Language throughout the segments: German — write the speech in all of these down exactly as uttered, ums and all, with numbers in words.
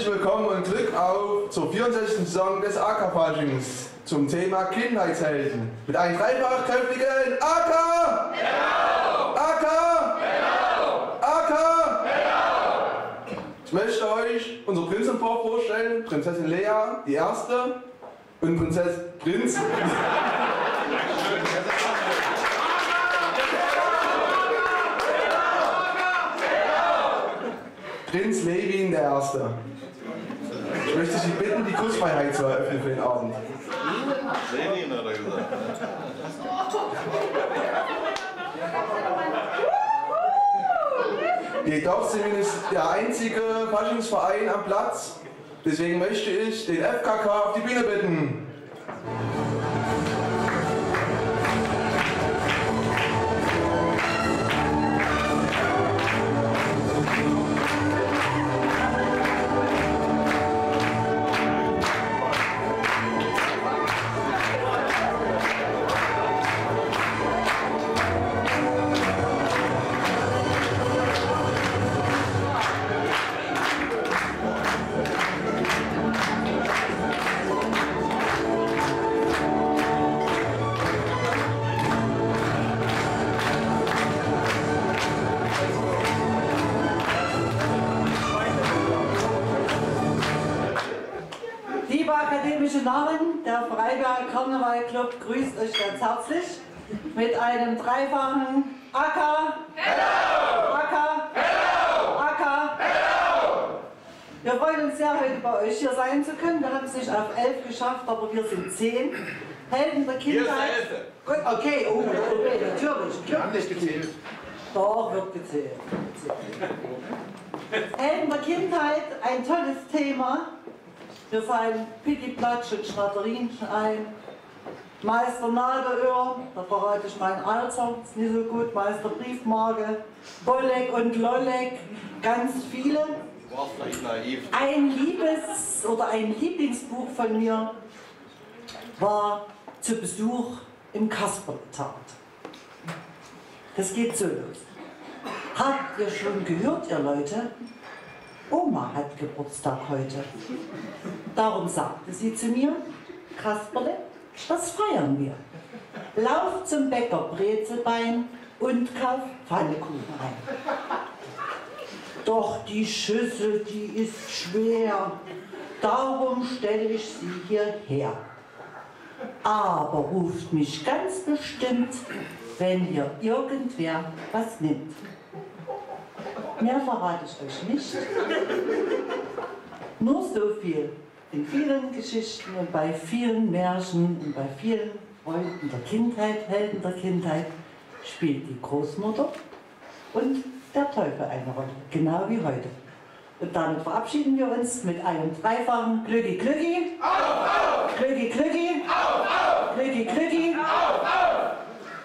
Herzlich willkommen und Glück auf zur vierundsechzigsten Saison des A K-Faschings zum Thema Kindheitshelden. Mit einem dreifach kräftigen A K! Genau! A K! Genau! A K! Genau! Ich möchte euch unser Prinzenpaar vorstellen. Prinzessin Lea, die erste, und Prinzess Prinz. Prinz Levin der Erste. Ich möchte Sie bitten, die Kussfreiheit zu eröffnen für den Abend. Levin hat er gesagt. Jedoch sind wir nicht der einzige Faschingsverein am Platz. Deswegen möchte ich den F K K auf die Bühne bitten. Liebe akademische Narren, der Freiberger Karneval Club grüßt euch ganz herzlich mit einem dreifachen A K, Hello! A K, Hello! A K, Hello! Wir freuen uns sehr, heute bei euch hier sein zu können. Wir haben es nicht auf elf geschafft, aber wir sind zehn. Helden der Kindheit. Gut, okay, oh, okay, natürlich. Wir haben nicht gezählt. Doch, wird gezählt. Helden der Kindheit, ein tolles Thema. Wir fallen Pittiplatsch und Schnatterinchen ein. Meister Nadelöhr, da verrate ich mein Alter, ist nicht so gut. Meister Briefmarke, Bolek und Lollek, ganz viele. War vielleicht naiv. Ein Liebes- oder ein Lieblingsbuch von mir war zu Besuch im Kasperletheater. Das geht so los. Habt ihr schon gehört, ihr Leute? Oma hat Geburtstag heute. Darum sagte sie zu mir, Kasperle, das feiern wir. Lauf zum Bäcker Brezelbein und kauf Pfannkuchen ein. Doch die Schüssel, die ist schwer, darum stelle ich sie hierher. Aber ruft mich ganz bestimmt, wenn hier irgendwer was nimmt. Mehr verrate ich euch nicht. Nur so viel. In vielen Geschichten und bei vielen Märchen und bei vielen Freunden der Kindheit, Helden der Kindheit, spielt die Großmutter und der Teufel eine Rolle. Genau wie heute. Und damit verabschieden wir uns mit einem dreifachen Glücki Glücki. Auf, auf! Glücki Glücki. Auf, auf! Glücki Glücki. Auf, auf!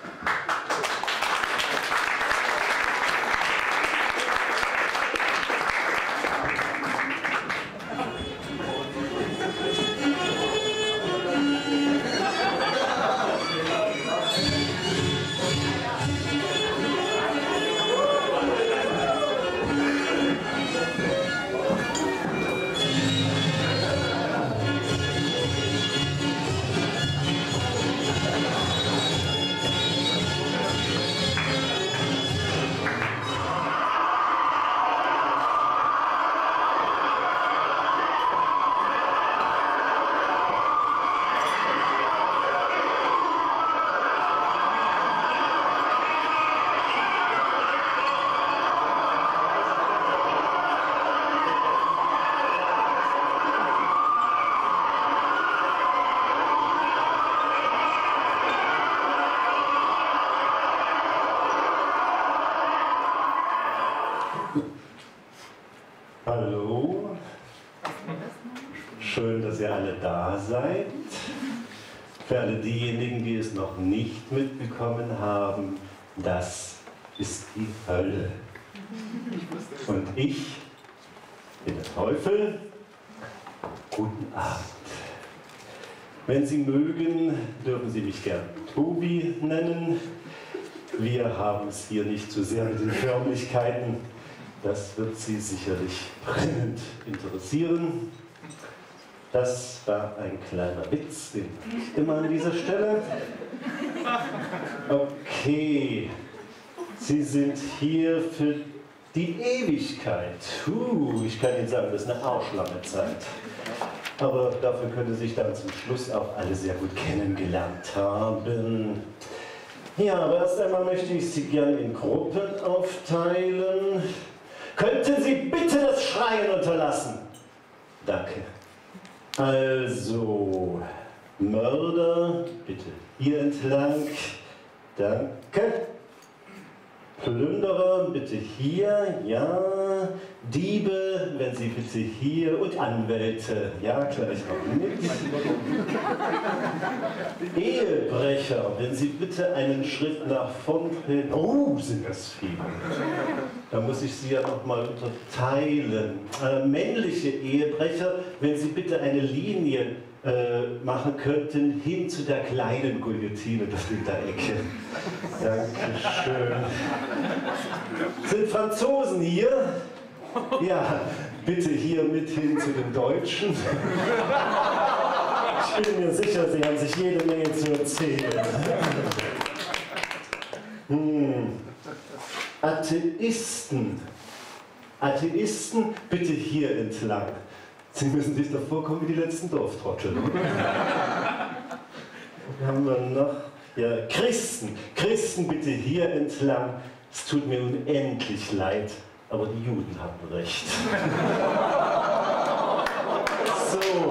Hallo, schön, dass ihr alle da seid. Für alle diejenigen, die es noch nicht mitbekommen haben, das ist die Hölle. Und ich bin der Teufel. Guten Abend. Wenn Sie mögen, dürfen Sie mich gern Tobi nennen. Wir haben es hier nicht so sehr mit den Förmlichkeiten. Das wird Sie sicherlich brennend interessieren. Das war ein kleiner Witz, den ich immer an dieser Stelle. Okay, Sie sind hier für die Ewigkeit. Uh, ich kann Ihnen sagen, das ist eine arschlange Zeit. Aber dafür können Sie sich dann zum Schluss auch alle sehr gut kennengelernt haben. Ja, aber erst einmal möchte ich Sie gerne in Gruppen aufteilen. Könnten Sie bitte das Schreien unterlassen? Danke. Also, Mörder, bitte hier entlang. Danke. Plünderer, bitte hier, ja. Diebe, wenn Sie bitte hier. Und Anwälte, ja, gleich auch mit. Ehebrecher, wenn Sie bitte einen Schritt nach vorn treten. Oh, sind das viele. Da muss ich Sie ja nochmal unterteilen. Äh, männliche Ehebrecher, wenn Sie bitte eine Linie äh, machen könnten, hin zu der kleinen Guillotine, das in der Ecke. Dankeschön. Sind Franzosen hier? Ja, bitte hier mit hin zu den Deutschen. Ich bin mir sicher, Sie haben sich jede Menge zu erzählen. Hm. Atheisten. Atheisten, bitte hier entlang. Sie müssen sich doch vorkommen wie die letzten Dorftrottel. Was haben wir noch? Ja, Christen. Christen, bitte hier entlang. Es tut mir unendlich leid, aber die Juden hatten recht. So.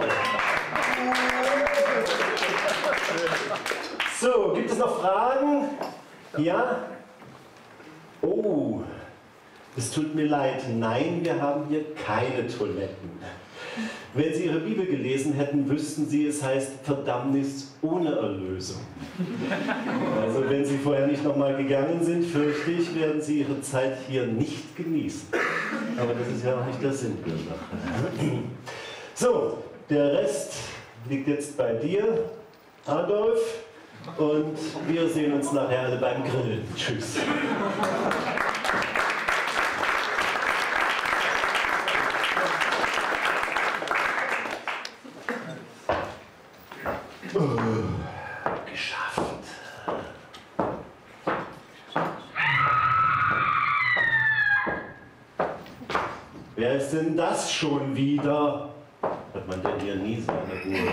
So, gibt es noch Fragen? Ja? Oh, es tut mir leid. Nein, wir haben hier keine Toiletten. Wenn Sie Ihre Bibel gelesen hätten, wüssten Sie, es heißt Verdammnis ohne Erlösung. Also wenn Sie vorher nicht nochmal gegangen sind, fürchte ich, werden Sie Ihre Zeit hier nicht genießen. Aber das ist ja auch nicht der Sinn der Sache. So, der Rest liegt jetzt bei dir, Adolf. Und wir sehen uns nachher alle beim Grillen. Tschüss. Oh, geschafft. Wer ist denn das schon wieder? Hat man denn hier nie seine Ruhe?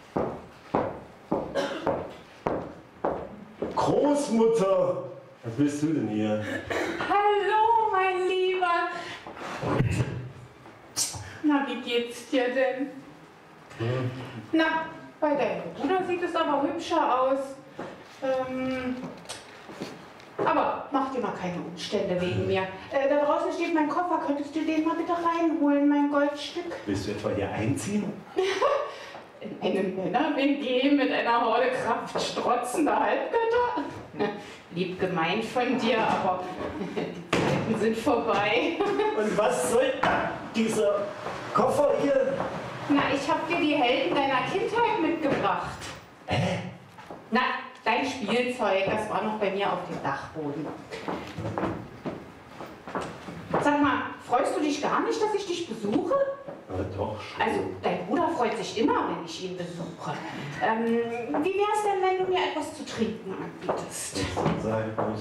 Großmutter! Was willst du denn hier? Hallo, mein Lieber! Na, wie geht's dir denn? Hm. Na, bei deinem Bruder sieht es aber hübscher aus. Ähm, aber mach dir mal keine Umstände wegen mir. Äh, da draußen steht mein Koffer. Könntest du den mal bitte reinholen, mein Goldstück? Willst du etwa hier einziehen? In eine Männer-W G mit einer Horde kraftstrotzender Halbgötter? Lieb gemeint von dir, aber die Zeiten sind vorbei. Und was soll dieser Koffer hier? Na, ich hab dir die Helden deiner Kindheit mitgebracht. Hä? Na, dein Spielzeug, das war noch bei mir auf dem Dachboden. Sag mal, freust du dich gar nicht, dass ich dich besuche? Ja, doch schon. Also, dein Bruder freut sich immer, wenn ich ihn besuche. Ähm, wie wär's denn, wenn du mir etwas zu trinken anbietest? Was sein muss.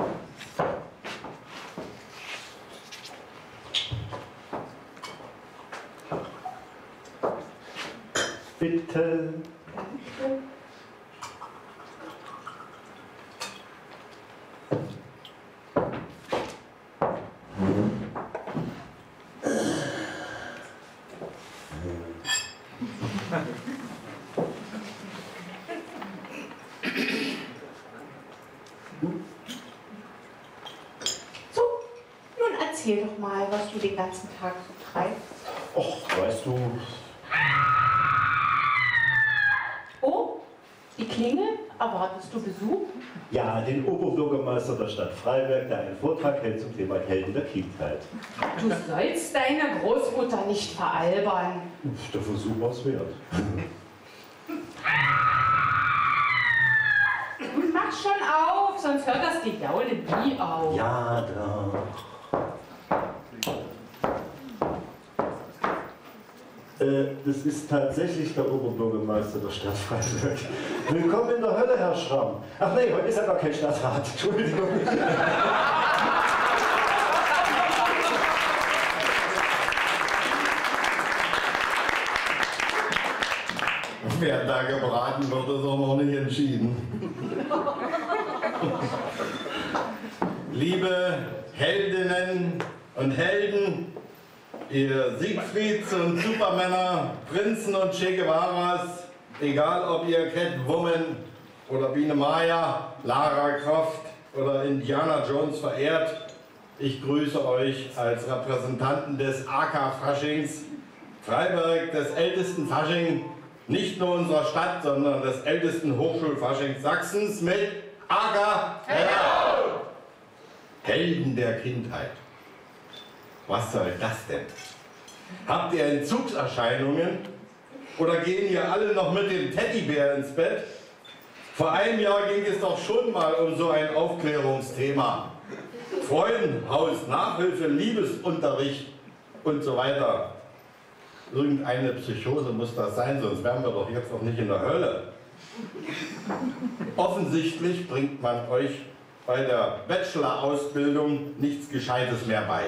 Bitte. Danke. So, nun erzähl doch mal, was du den ganzen Tag so treibst. Och, weißt du, Oh, die Klingel? Erwartest du Besuch? ja, den Oberbürgermeister der Stadt Freiberg, der einen Vortrag hält zum Thema Helden der Kindheit. Du sollst deine Großmutter nicht veralbern. Uff, der Versuch war's wert. Und mach schon auf, sonst hört das Gejaule nie auf. Ja, doch. Äh, das ist tatsächlich der Oberbürgermeister der Stadt Freiburg. Willkommen in der Hölle, Herr Schramm. Ach nee, heute ist ja gar kein Stadtrat. Entschuldigung. Wer da gebraten wird, ist auch noch nicht entschieden. Liebe Heldinnen und Helden, ihr Siegfrieds und Supermänner, Prinzen und Che Guevaras, egal ob ihr Catwoman oder Biene Maya, Lara Croft oder Indiana Jones verehrt, ich grüße euch als Repräsentanten des A K-Faschings, Freiburg, des ältesten Fasching, nicht nur unserer Stadt, sondern des ältesten Hochschulfaschings Sachsens mit A K Hello! Helden der Kindheit. Was soll das denn? Habt ihr Entzugserscheinungen? Oder gehen ihr alle noch mit dem Teddybär ins Bett? Vor einem Jahr ging es doch schon mal um so ein Aufklärungsthema. Freudenhaus, Nachhilfe, Liebesunterricht und so weiter. Irgendeine Psychose muss das sein, sonst wären wir doch jetzt noch nicht in der Hölle. Offensichtlich bringt man euch bei der Bachelor-Ausbildung nichts Gescheites mehr bei.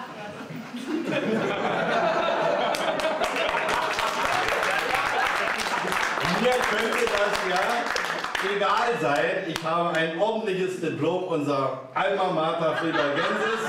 Mir könnte das ja egal sein. Ich habe ein ordentliches Diplom unserer Alma Mater Freiburgensis.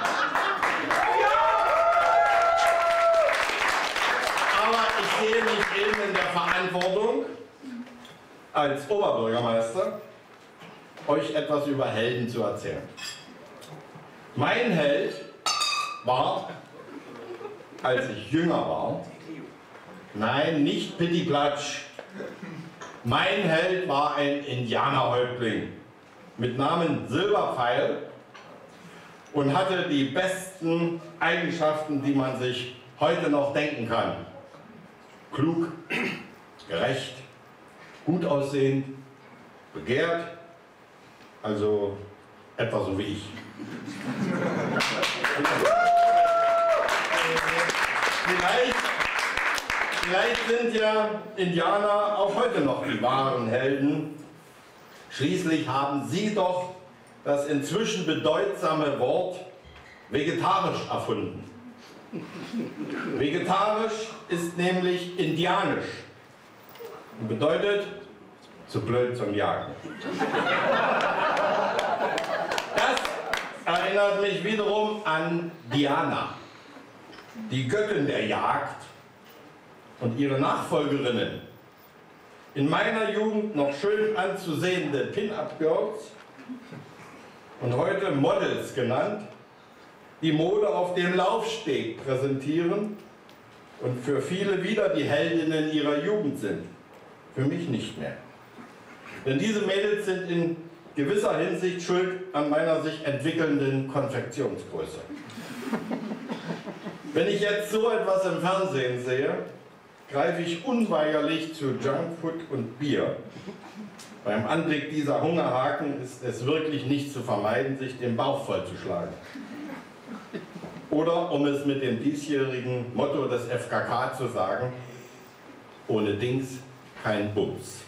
Aber ich sehe mich eben in der Verantwortung, als Oberbürgermeister euch etwas über Helden zu erzählen. Mein Held war, als ich jünger war, nein, nicht Pittiplatsch, mein Held war ein Indianerhäuptling mit Namen Silberpfeil und hatte die besten Eigenschaften, die man sich heute noch denken kann. Klug, gerecht, gut aussehend, begehrt, also etwa so wie ich. Vielleicht, vielleicht sind ja Indianer auch heute noch die wahren Helden. Schließlich haben sie doch das inzwischen bedeutsame Wort vegetarisch erfunden. Vegetarisch ist nämlich indianisch und bedeutet zu blöd zum Jagen. Das erinnert mich wiederum an Diana, die Göttin der Jagd und ihre Nachfolgerinnen. In meiner Jugend noch schön anzusehende Pin-Up-Girls und heute Models genannt, die Mode auf dem Laufsteg präsentieren und für viele wieder die Heldinnen ihrer Jugend sind. Für mich nicht mehr. Denn diese Mädels sind in gewisser Hinsicht schuld an meiner sich entwickelnden Konfektionsgröße. Wenn ich jetzt so etwas im Fernsehen sehe, greife ich unweigerlich zu Junkfood und Bier. Beim Anblick dieser Hungerhaken ist es wirklich nicht zu vermeiden, sich den Bauch vollzuschlagen. Oder, um es mit dem diesjährigen Motto des F K K zu sagen, ohne Dings kein Bums.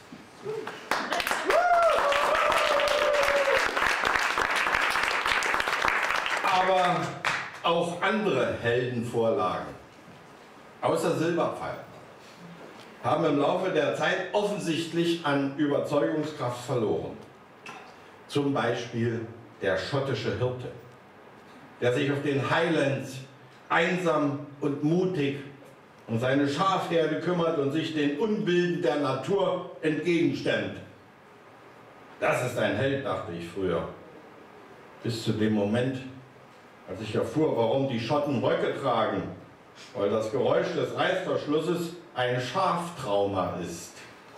Aber auch andere Heldenvorlagen, außer Silberpfeil, haben im Laufe der Zeit offensichtlich an Überzeugungskraft verloren. Zum Beispiel der schottische Hirte, der sich auf den Highlands einsam und mutig um seine Schafherde kümmert und sich den Unbilden der Natur entgegenstemmt. Das ist ein Held, dachte ich früher. Bis zu dem Moment, als ich erfuhr, warum die Schotten Röcke tragen, weil das Geräusch des Reißverschlusses ein Schaftrauma ist.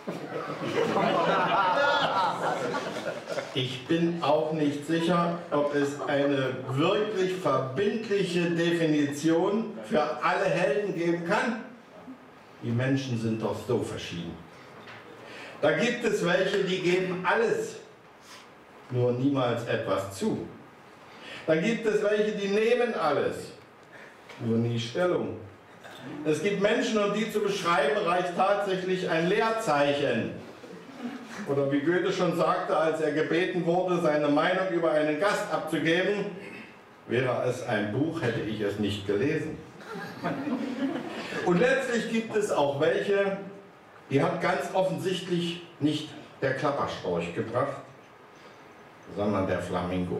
Ich bin auch nicht sicher, ob es eine wirklich verbindliche Definition für alle Helden geben kann. Die Menschen sind doch so verschieden. Da gibt es welche, die geben alles, nur niemals etwas zu. Dann gibt es welche, die nehmen alles, nur nie Stellung. Es gibt Menschen, um die zu beschreiben, reicht tatsächlich ein Leerzeichen. Oder wie Goethe schon sagte, als er gebeten wurde, seine Meinung über einen Gast abzugeben, wäre es ein Buch, hätte ich es nicht gelesen. Und letztlich gibt es auch welche, die hat ganz offensichtlich nicht der Klapperstorch gebracht, sondern der Flamingo.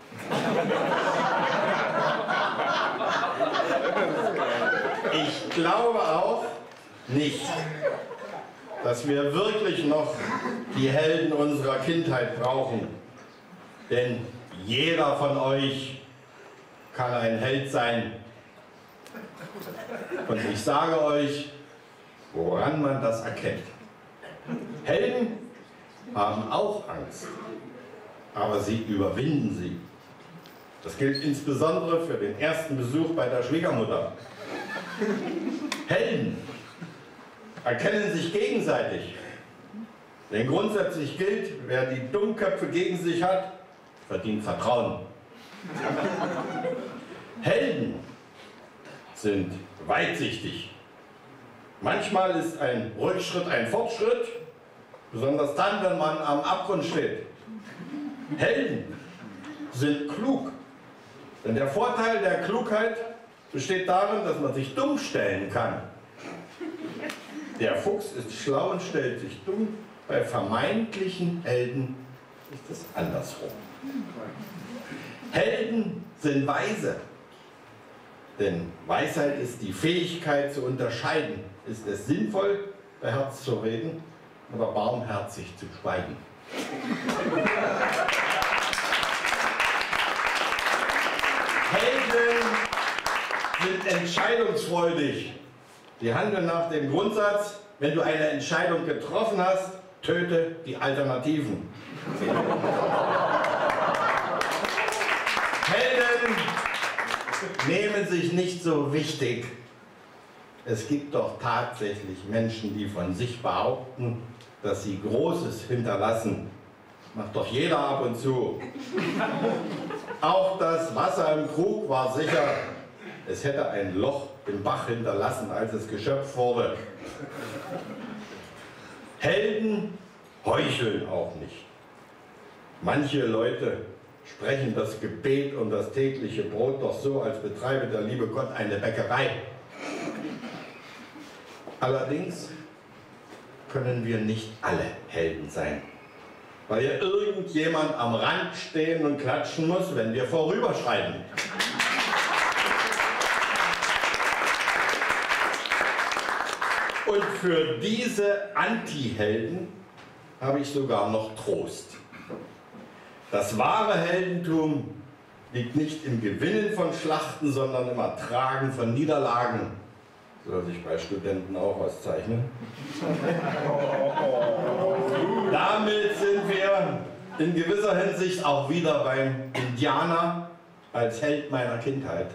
Ich glaube auch nicht, dass wir wirklich noch die Helden unserer Kindheit brauchen. Denn jeder von euch kann ein Held sein. Und ich sage euch, woran man das erkennt. Helden haben auch Angst, aber sie überwinden sie. Das gilt insbesondere für den ersten Besuch bei der Schwiegermutter. Helden erkennen sich gegenseitig. Denn grundsätzlich gilt, wer die Dummköpfe gegen sich hat, verdient Vertrauen. Helden sind weitsichtig. Manchmal ist ein Rückschritt ein Fortschritt, besonders dann, wenn man am Abgrund steht. Helden sind klug. Denn der Vorteil der Klugheit besteht darin, dass man sich dumm stellen kann. Der Fuchs ist schlau und stellt sich dumm. Bei vermeintlichen Helden ist es andersrum. Helden sind weise. Denn Weisheit ist die Fähigkeit zu unterscheiden. Ist es sinnvoll, beherzt zu reden oder barmherzig zu schweigen? Helden sind entscheidungsfreudig. Sie handeln nach dem Grundsatz, wenn du eine Entscheidung getroffen hast, töte die Alternativen. Helden nehmen sich nicht so wichtig. Es gibt doch tatsächlich Menschen, die von sich behaupten, dass sie Großes hinterlassen. Macht doch jeder ab und zu. Auch das Wasser im Krug war sicher. Es hätte ein Loch im Bach hinterlassen, als es geschöpft wurde. Helden heucheln auch nicht. Manche Leute sprechen das Gebet und das tägliche Brot doch so, als betreibe der liebe Gott eine Bäckerei. Allerdings können wir nicht alle Helden sein, weil ja irgendjemand am Rand stehen und klatschen muss, wenn wir vorüberschreiten. Und für diese Anti-Helden habe ich sogar noch Trost. Das wahre Heldentum liegt nicht im Gewinnen von Schlachten, sondern im Ertragen von Niederlagen. Soll sich bei Studenten auch auszeichnen. Damit sind wir in gewisser Hinsicht auch wieder beim Indianer als Held meiner Kindheit.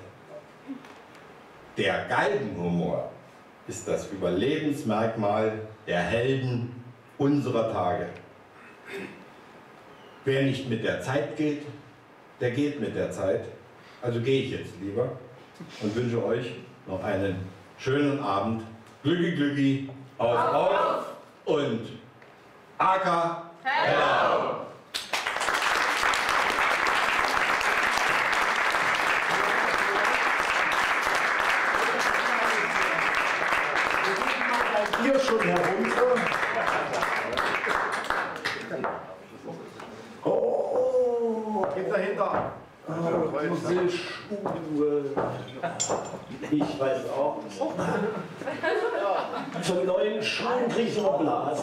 Der Galgenhumor ist das Überlebensmerkmal der Helden unserer Tage. Wer nicht mit der Zeit geht, der geht mit der Zeit. Also gehe ich jetzt lieber und wünsche euch noch einen schönen Abend. Glücki, glücki, auf, auf und Aka, hello! Hier schon herunter. Oh, Geht dahinter. oh diese Schuhe. Ich weiß auch nicht. Von neuen Schuhen kriege ich noch Blasen.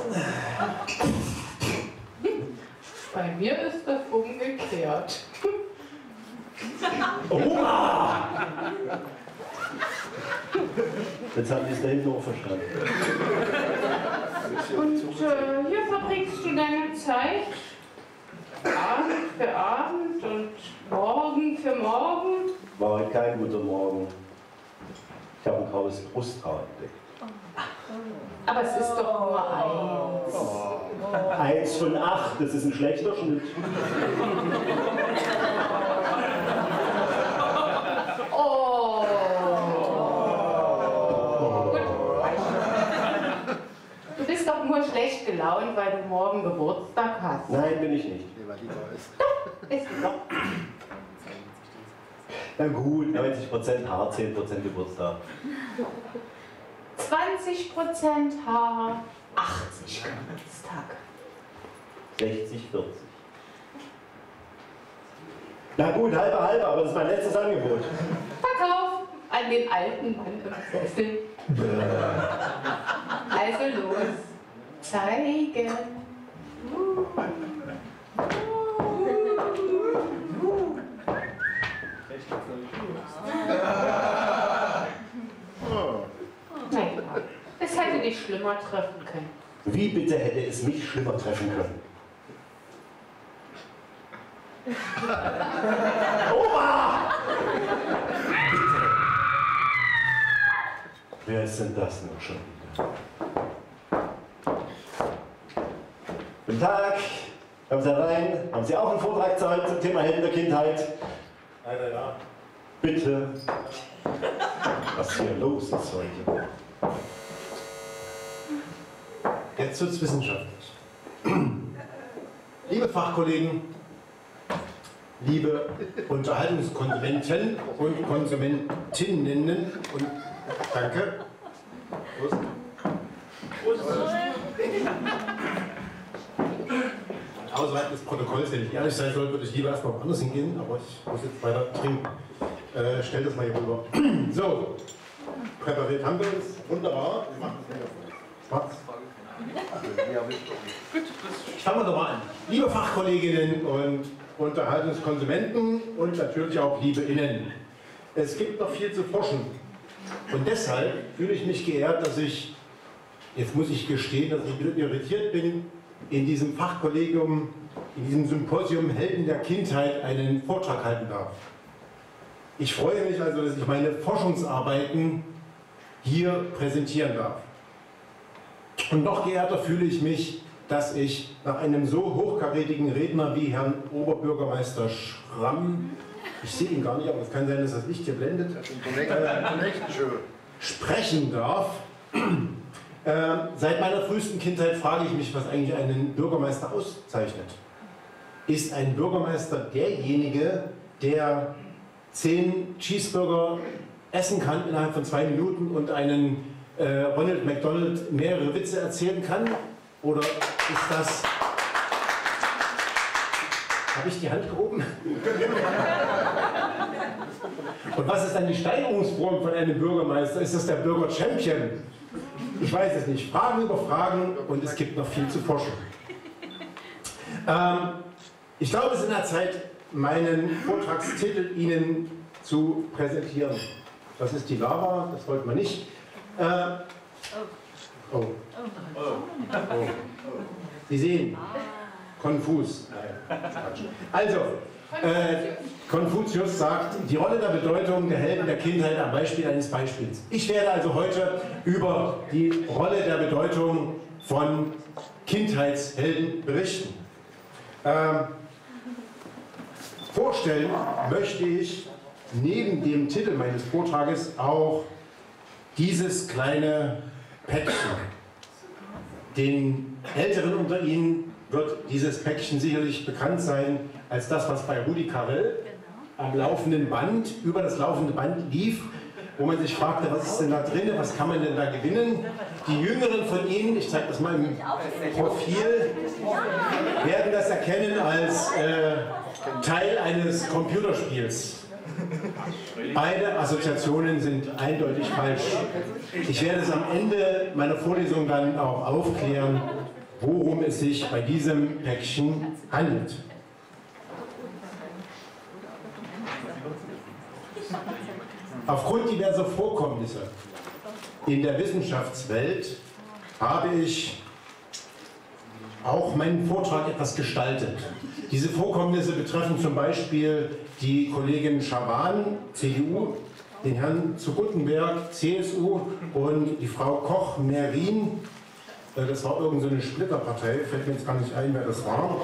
Bei mir ist das umgekehrt. Hunger! Jetzt haben die es da hinten auch verstanden. Und äh, hier verbringst du deine Zeit Abend für Abend und Morgen für Morgen. War heute kein guter Morgen. Ich habe ein graues Brusthaar entdeckt. Aber es ist doch nur eins. Eins von acht, das ist ein schlechter Schnitt. Oh. schlecht gelaunt, weil du morgen Geburtstag hast. Nein, bin ich nicht. Doch, ist du doch. Na gut, neunzig Prozent Haar, zehn Prozent Geburtstag. zwanzig Prozent Haar, achtzig Geburtstag. sechzig, vierzig. Na gut, halbe, halbe, aber das ist mein letztes Angebot. Verkauf an den alten Mann im Sessel. Also los, zeigen. Naja, es hätte dich schlimmer treffen können. Wie bitte hätte es mich schlimmer treffen können? Oma! Bitte. Wer ist denn das noch schon wieder? Guten Tag, kommen Sie rein. Haben Sie auch einen Vortrag zu heute zum Thema Helden der Kindheit? Leider ja. Bitte. Was hier los ist heute? Jetzt wird es wissenschaftlich. Liebe Fachkollegen, liebe Unterhaltungskonsumenten und Konsumentinnen und danke. Prost. Prost. Außerhalb des Protokolls, wenn ich ehrlich sein soll, würde ich lieber erstmal woanders hingehen, aber ich muss jetzt weiter trinken. Äh, stell das mal hier rüber. So, präpariert haben wir es. Wunderbar. Wir machen es wieder schwarz. Fangen wir doch mal an. Liebe Fachkolleginnen und Unterhaltungskonsumenten und natürlich auch liebe Innen. Es gibt noch viel zu forschen. Und deshalb fühle ich mich geehrt, dass ich, jetzt muss ich gestehen, dass ich wieder irritiert bin, in diesem Fachkollegium, in diesem Symposium Helden der Kindheit einen Vortrag halten darf. Ich freue mich also, dass ich meine Forschungsarbeiten hier präsentieren darf. Und noch geehrter fühle ich mich, dass ich nach einem so hochkarätigen Redner wie Herrn Oberbürgermeister Schramm, ich sehe ihn gar nicht, aber es kann sein, dass das Licht hier blendet, äh, sprechen darf. Äh, seit meiner frühesten Kindheit frage ich mich, was eigentlich einen Bürgermeister auszeichnet. Ist ein Bürgermeister derjenige, der zehn Cheeseburger essen kann innerhalb von zwei Minuten und einen äh, Ronald McDonald mehrere Witze erzählen kann? Oder ist das... Habe ich die Hand gehoben? Und was ist dann die Steigerungsform von einem Bürgermeister? Ist das der Bürger-Champion? Ich weiß es nicht. Fragen über Fragen und es gibt noch viel zu forschen. Ähm, ich glaube, es ist in der Zeit, meinen Vortragstitel Ihnen zu präsentieren. Das ist die Lava, das wollten wir nicht. Äh, oh. Oh. Sie sehen, konfus. Also, äh, Konfuzius sagt, die Rolle der Bedeutung der Helden der Kindheit am Beispiel eines Beispiels. Ich werde also heute über die Rolle der Bedeutung von Kindheitshelden berichten. Ähm, vorstellen möchte ich neben dem Titel meines Vortrages auch dieses kleine Päckchen. Den Älteren unter Ihnen wird dieses Päckchen sicherlich bekannt sein als das, was bei Rudi Carrell am laufenden Band, über das laufende Band lief, wo man sich fragte, was ist denn da drin, was kann man denn da gewinnen? Die Jüngeren von Ihnen, ich zeige das mal im Profil, werden das erkennen als äh, Teil eines Computerspiels. Beide Assoziationen sind eindeutig falsch. Ich werde es am Ende meiner Vorlesung dann auch aufklären, worum es sich bei diesem Päckchen handelt. Aufgrund diverser Vorkommnisse in der Wissenschaftswelt habe ich auch meinen Vortrag etwas gestaltet. Diese Vorkommnisse betreffen zum Beispiel die Kollegin Schaban, C D U, den Herrn zu Guttenberg, C S U und die Frau Koch-Merin. Das war irgend so eine Splitterpartei, fällt mir jetzt gar nicht ein, wer das war.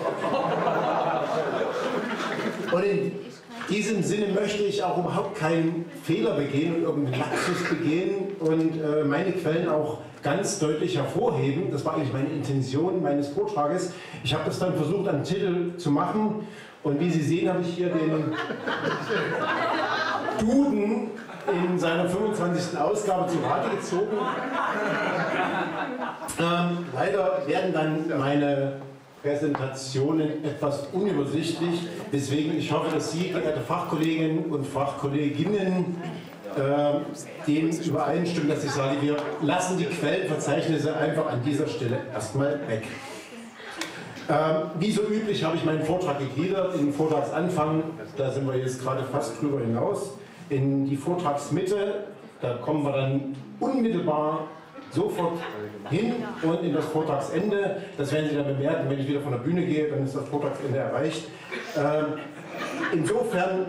Und in diesem Sinne möchte ich auch überhaupt keinen Fehler begehen und irgendeinen Lapsus begehen und äh, meine Quellen auch ganz deutlich hervorheben. Das war eigentlich meine Intention meines Vortrages. Ich habe das dann versucht, einen Titel zu machen. Und wie Sie sehen, habe ich hier den Duden in seiner fünfundzwanzigsten Ausgabe zu Rate gezogen. Ähm, leider werden dann meine Präsentationen etwas unübersichtlich. Deswegen, ich hoffe, dass Sie, geehrte Fachkolleginnen und Fachkolleginnen, äh, dem übereinstimmen, dass ich sage, wir lassen die Quellenverzeichnisse einfach an dieser Stelle erstmal weg. Ähm, wie so üblich habe ich meinen Vortrag gegliedert. In den Vortragsanfang, da sind wir jetzt gerade fast drüber hinaus. In die Vortragsmitte, da kommen wir dann unmittelbar sofort hin, und in das Vortragsende, das werden Sie dann bemerken, wenn ich wieder von der Bühne gehe, dann ist das Vortragsende erreicht. Ähm, insofern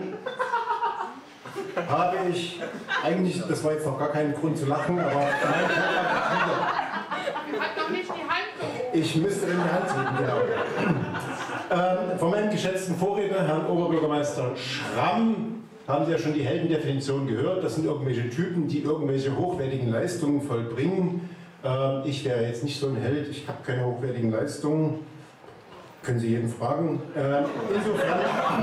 habe ich eigentlich, das war jetzt noch gar kein Grund zu lachen, aber mein Vortrag Hat noch nicht die Hand gehoben. ich müsste in die Hand drücken, genau. Ähm, von meinem geschätzten Vorredner, Herrn Oberbürgermeister Schramm, haben Sie ja schon die Heldendefinition gehört. Das sind irgendwelche Typen, die irgendwelche hochwertigen Leistungen vollbringen. Ähm, ich wäre jetzt nicht so ein Held, ich habe keine hochwertigen Leistungen. Können Sie jeden fragen. Ähm, insofern,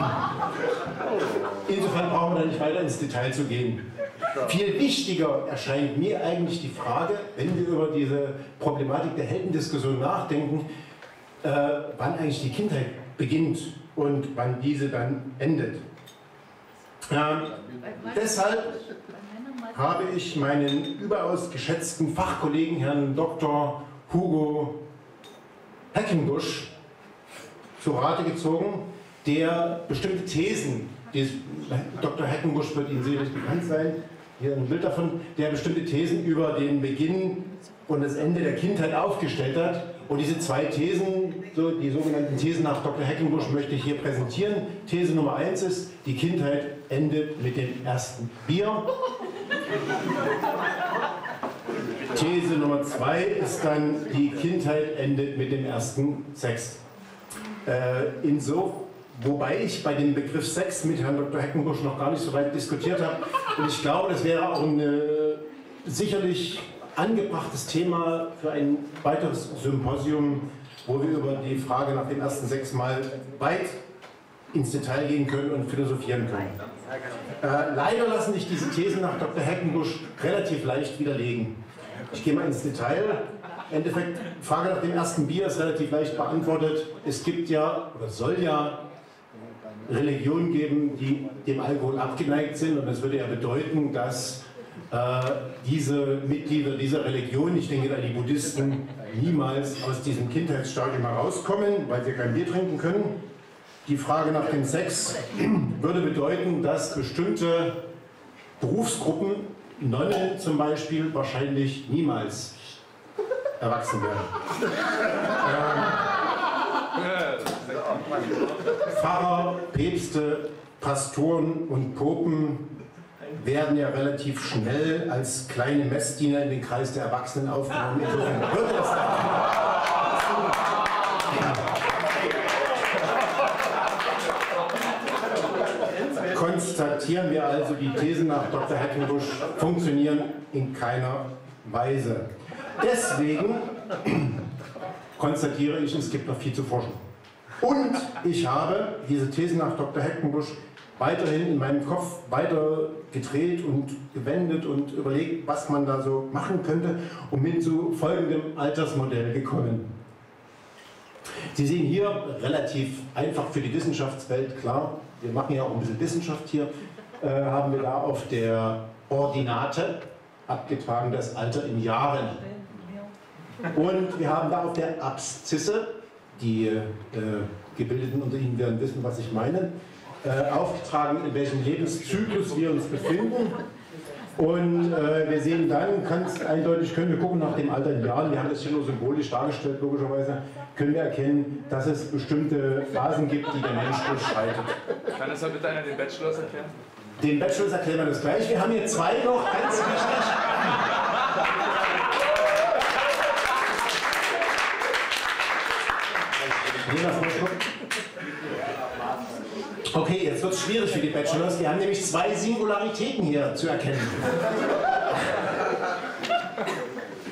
insofern brauchen wir da nicht weiter ins Detail zu gehen. Viel wichtiger erscheint mir eigentlich die Frage, wenn wir über diese Problematik der Heldendiskussion nachdenken, äh, wann eigentlich die Kindheit beginnt und wann diese dann endet. Ähm, deshalb habe ich meinen überaus geschätzten Fachkollegen, Herrn Doktor Hugo Heckenbusch, zu Rate gezogen, der bestimmte Thesen, die Doktor Heckenbusch wird Ihnen sicherlich bekannt sein, hier ein Bild davon, der bestimmte Thesen über den Beginn und das Ende der Kindheit aufgestellt hat. Und diese zwei Thesen, so die sogenannten Thesen nach Doktor Heckenbusch, möchte ich hier präsentieren. These Nummer eins ist, die Kindheit endet mit dem ersten Bier. These Nummer zwei ist dann, die Kindheit endet mit dem ersten Sex. Äh, inso, wobei ich bei dem Begriff Sex mit Herrn Doktor Heckenbusch noch gar nicht so weit diskutiert habe. Und ich glaube, das wäre auch ein äh, sicherlich angebrachtes Thema für ein weiteres Symposium, wo wir über die Frage nach dem ersten Sex mal weit ins Detail gehen können und philosophieren können. Äh, leider lassen sich diese Thesen nach Doktor Heckenbusch relativ leicht widerlegen. Ich gehe mal ins Detail. Im Endeffekt, die Frage nach dem ersten Bier ist relativ leicht beantwortet. Es gibt ja, oder soll ja, Religionen geben, die dem Alkohol abgeneigt sind. Und das würde ja bedeuten, dass äh, diese Mitglieder dieser Religion, ich denke an die Buddhisten, niemals aus diesem Kindheitsstadium herauskommen, weil sie kein Bier trinken können. Die Frage nach dem Sex würde bedeuten, dass bestimmte Berufsgruppen, Nonnen zum Beispiel, wahrscheinlich niemals erwachsen werden. ähm, Pfarrer, Päpste, Pastoren und Popen werden ja relativ schnell als kleine Messdiener in den Kreis der Erwachsenen aufgenommen. Insofern würde das konstatieren wir also, die Thesen nach Doktor Heckenbusch funktionieren in keiner Weise. Deswegen konstatiere ich, es gibt noch viel zu forschen. Und ich habe diese Thesen nach Doktor Heckenbusch weiterhin in meinem Kopf weiter gedreht und gewendet und überlegt, was man da so machen könnte, und bin zu folgendem Altersmodell gekommen. Sie sehen hier relativ einfach für die Wissenschaftswelt, klar, wir machen ja auch ein bisschen Wissenschaft hier, äh, haben wir da auf der Ordinate abgetragen das Alter in Jahren. Und wir haben da auf der Abszisse, die äh, Gebildeten unter Ihnen werden wissen, was ich meine, äh, aufgetragen, in welchem Lebenszyklus wir uns befinden. Und äh, wir sehen dann, ganz eindeutig können wir gucken nach dem Alter in Jahren, wir haben das hier nur symbolisch dargestellt, logischerweise, können wir erkennen, dass es bestimmte Phasen gibt, die der Mensch durchschreitet. Kann das bitte einer den Bachelor erklären? Den Bachelor erklären wir das gleich. Wir haben hier zwei noch, ganz wichtig. Okay, jetzt wird es schwierig für die Bachelors. Die haben nämlich zwei Singularitäten hier zu erkennen.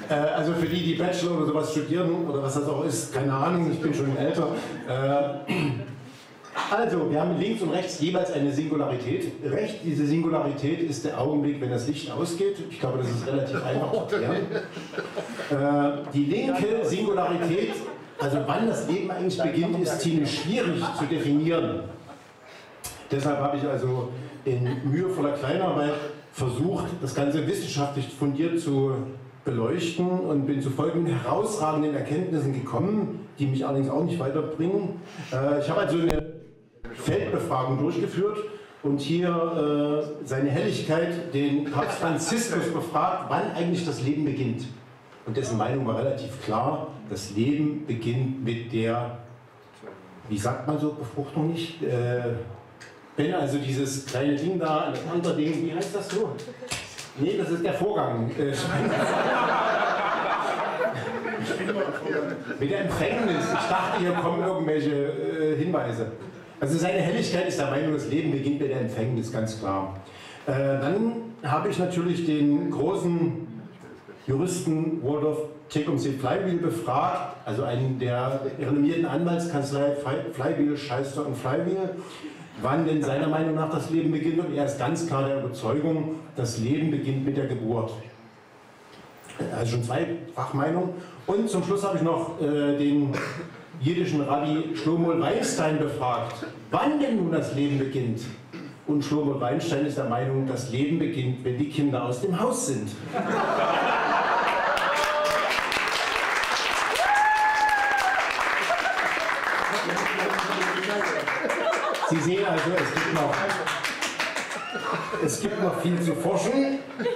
Äh, also für die, die Bachelor oder sowas studieren oder was das auch ist, keine Ahnung, ich bin schon älter. Äh, also, wir haben links und rechts jeweils eine Singularität. Rechts, diese Singularität ist der Augenblick, wenn das Licht ausgeht. Ich glaube, das ist relativ einfach zu erklären. Äh, die linke Singularität, also wann das Leben eigentlich beginnt, ist ziemlich schwierig zu definieren. Deshalb habe ich also in mühevoller Kleinarbeit versucht, das Ganze wissenschaftlich fundiert zu beleuchten und bin zu folgenden herausragenden Erkenntnissen gekommen, die mich allerdings auch nicht weiterbringen. Äh, ich habe also eine Feldbefragung durchgeführt und hier äh, seine Helligkeit den Papst Franziskus befragt, wann eigentlich das Leben beginnt. Und dessen Meinung war relativ klar, das Leben beginnt mit der, wie sagt man so, Befruchtung nicht? Äh, wenn also dieses kleine Ding da, das andere Ding, wie heißt das so? Nee, das ist der Vorgang. Äh, mit der Empfängnis. Ich dachte, hier kommen irgendwelche äh, Hinweise. Also seine Helligkeit ist der Meinung, das Leben beginnt mit der Empfängnis, ganz klar. Äh, dann habe ich natürlich den großen Juristen Waldorf Tecumseh Flywheel befragt, also einen der renommierten Anwaltskanzlei Flywheel, Scheister und Flywheel, wann denn seiner Meinung nach das Leben beginnt, und er ist ganz klar der Überzeugung, das Leben beginnt mit der Geburt. Also schon zwei Fachmeinungen. Und zum Schluss habe ich noch äh, den jiddischen Rabbi Shlomo Weinstein befragt, wann denn nun das Leben beginnt. Und Shlomo Weinstein ist der Meinung, das Leben beginnt, wenn die Kinder aus dem Haus sind. Sie sehen also, es gibt noch, es gibt noch viel zu forschen.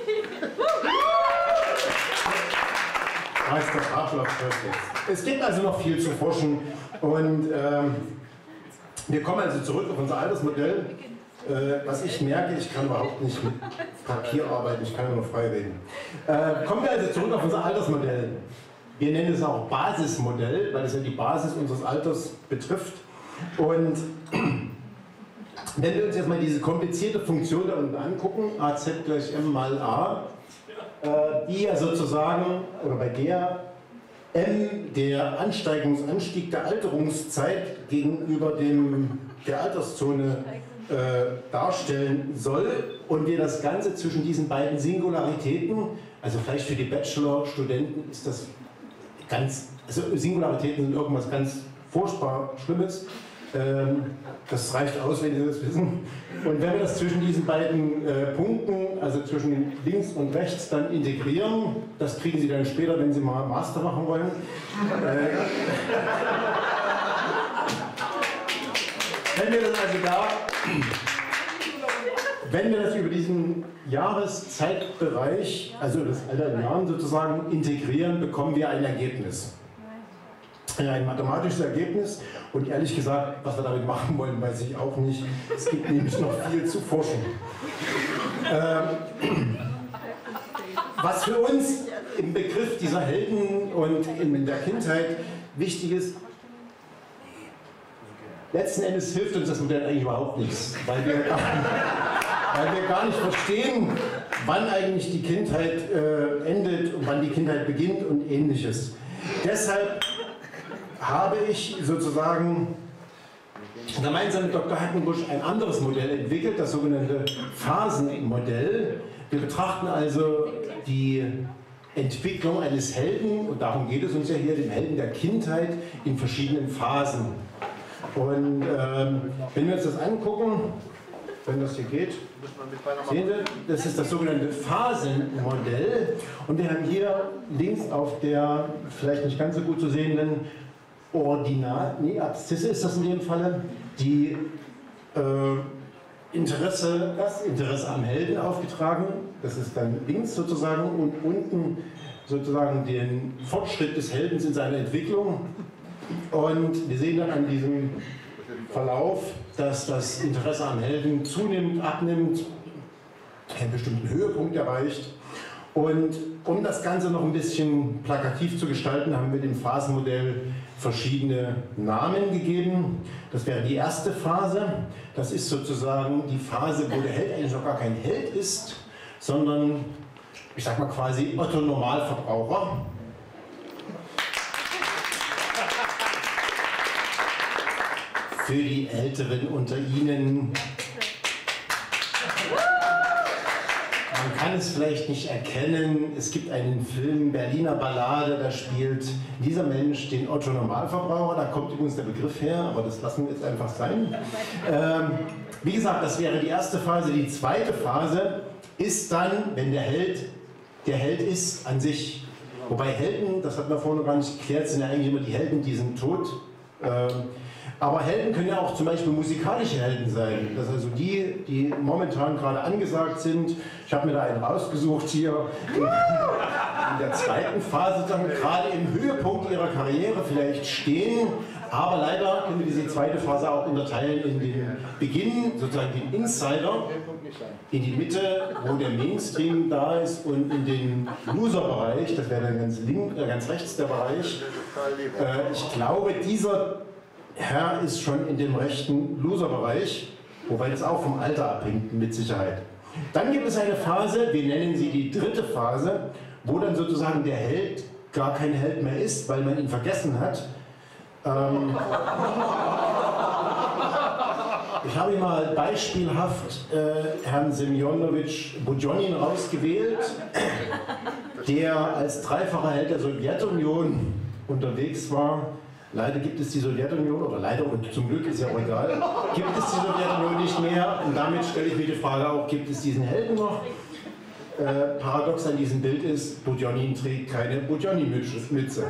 Es gibt also noch viel zu forschen und ähm, wir kommen also zurück auf unser Altersmodell. Äh, was ich merke, ich kann überhaupt nicht mit Papier arbeiten, ich kann nur noch frei reden. Äh, kommen wir also zurück auf unser Altersmodell. Wir nennen es auch Basismodell, weil es ja die Basis unseres Alters betrifft. Und wenn wir uns jetzt mal diese komplizierte Funktion da unten angucken, a z gleich m mal a, äh, die ja sozusagen, oder bei der m der Ansteigungsanstieg der Alterungszeit gegenüber dem, der Alterszone äh, darstellen soll, und wir das Ganze zwischen diesen beiden Singularitäten, also vielleicht für die Bachelor-Studenten ist das ganz, also Singularitäten sind irgendwas ganz furchtbar Schlimmes. Das reicht aus, wenn Sie das wissen. Und wenn wir das zwischen diesen beiden äh, Punkten, also zwischen links und rechts, dann integrieren, das kriegen Sie dann später, wenn Sie mal Master machen wollen. Äh, wenn wir das also da, wenn wir das über diesen Jahreszeitbereich, also das Alter in Jahren sozusagen, integrieren, bekommen wir ein Ergebnis. Ein mathematisches Ergebnis, und ehrlich gesagt, was wir damit machen wollen, weiß ich auch nicht. Es gibt nämlich noch viel zu forschen. Ähm, was für uns im Begriff dieser Helden und in der Kindheit wichtig ist, letzten Endes hilft uns das Modell eigentlich überhaupt nichts, weil wir, weil wir gar nicht verstehen, wann eigentlich die Kindheit äh, endet und wann die Kindheit beginnt und Ähnliches. Deshalb habe ich sozusagen gemeinsam mit Doktor Hackenbusch ein anderes Modell entwickelt, das sogenannte Phasenmodell. Wir betrachten also die Entwicklung eines Helden, und darum geht es uns ja hier, dem Helden der Kindheit, in verschiedenen Phasen. Und ähm, wenn wir uns das angucken, wenn das hier geht, sehen Sie, das ist das sogenannte Phasenmodell, und wir haben hier links auf der vielleicht nicht ganz so gut zu sehenden Ordinat, nee, Abszisse ist das in dem Falle, die äh, Interesse, das Interesse am Helden aufgetragen, das ist dann links sozusagen, und unten sozusagen den Fortschritt des Heldens in seiner Entwicklung. Und wir sehen dann an diesem Verlauf, dass das Interesse am Helden zunimmt, abnimmt, einen bestimmten Höhepunkt erreicht. Und um das Ganze noch ein bisschen plakativ zu gestalten, haben wir dem Phasenmodell verschiedene Namen gegeben. Das wäre die erste Phase. Das ist sozusagen die Phase, wo der Held eigentlich noch gar kein Held ist, sondern ich sag mal quasi Otto Normalverbraucher. Für die Älteren unter Ihnen. Man kann es vielleicht nicht erkennen, es gibt einen Film, Berliner Ballade, da spielt dieser Mensch den Otto Normalverbraucher, da kommt übrigens der Begriff her, aber das lassen wir jetzt einfach sein. Ähm, wie gesagt, das wäre die erste Phase. Die zweite Phase ist dann, wenn der Held der Held ist an sich. Wobei Helden, das hat man vorhin noch gar nicht geklärt, sind ja eigentlich immer die Helden, die sind tot. Ähm, Aber Helden können ja auch zum Beispiel musikalische Helden sein. Das sind also die, die momentan gerade angesagt sind. Ich habe mir da einen rausgesucht hier in, in der zweiten Phase, dann gerade im Höhepunkt ihrer Karriere vielleicht stehen. Aber leider können wir diese zweite Phase auch unterteilen in den Beginn, sozusagen den Insider, in die Mitte, wo der Mainstream da ist, und in den Loser-Bereich, das wäre dann ganz, link, äh, ganz rechts der Bereich. Äh, ich glaube, dieser Herr ist schon in dem rechten Loser-Bereich, wobei das auch vom Alter abhängt, mit Sicherheit. Dann gibt es eine Phase, wir nennen sie die dritte Phase, wo dann sozusagen der Held gar kein Held mehr ist, weil man ihn vergessen hat. Ähm ich habe hier mal beispielhaft äh, Herrn Semjonowitsch Budjonin rausgewählt, der als dreifacher Held der Sowjetunion unterwegs war. Leider gibt es die Sowjetunion, oder leider und zum Glück ist ja auch egal, gibt es die Sowjetunion nicht mehr, und damit stelle ich mir die Frage auch, gibt es diesen Helden noch? Äh, paradox an diesem Bild ist, Budjonin trägt keine Budjonin-Mütze.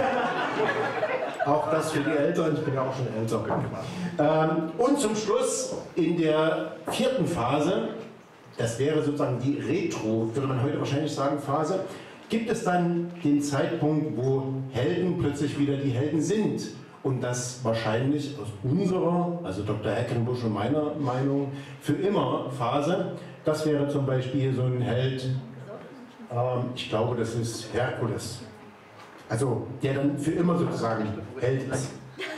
Auch das für die Älteren, ich bin ja auch schon älter. Ähm, und zum Schluss, in der vierten Phase, das wäre sozusagen die Retro, würde man heute wahrscheinlich sagen, Phase, gibt es dann den Zeitpunkt, wo Helden plötzlich wieder die Helden sind. Und das wahrscheinlich aus unserer, also Doktor Heckenbusch und meiner Meinung, für immer Phase. Das wäre zum Beispiel so ein Held, ähm, ich glaube, das ist Herkules. Also der dann für immer sozusagen Held ist.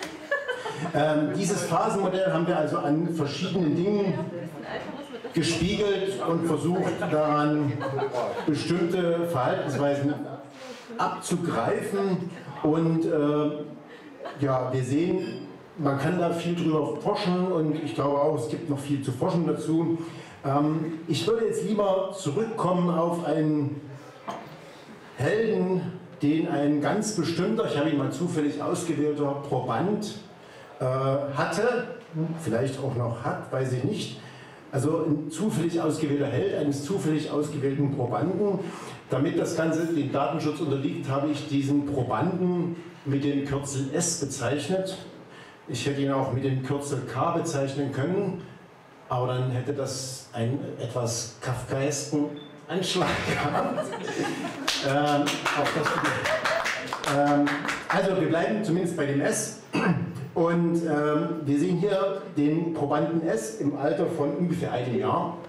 Ähm, dieses Phasenmodell haben wir also an verschiedenen Dingen gespiegelt und versucht daran bestimmte Verhaltensweisen abzugreifen, und äh, ja, wir sehen, man kann da viel drüber forschen, und ich glaube auch, es gibt noch viel zu forschen dazu. Ähm, ich würde jetzt lieber zurückkommen auf einen Helden, den ein ganz bestimmter, ich habe ihn mal zufällig ausgewählter Proband äh, hatte, vielleicht auch noch hat, weiß ich nicht. Also ein zufällig ausgewählter Held eines zufällig ausgewählten Probanden. Damit das Ganze dem Datenschutz unterliegt, habe ich diesen Probanden mit dem Kürzel S bezeichnet. Ich hätte ihn auch mit dem Kürzel K bezeichnen können, aber dann hätte das einen etwas kafkaesken Anschlag gehabt. ähm, auch das, ähm, also wir bleiben zumindest bei dem S. Und ähm, wir sehen hier den Probanden S im Alter von ungefähr einem Jahr.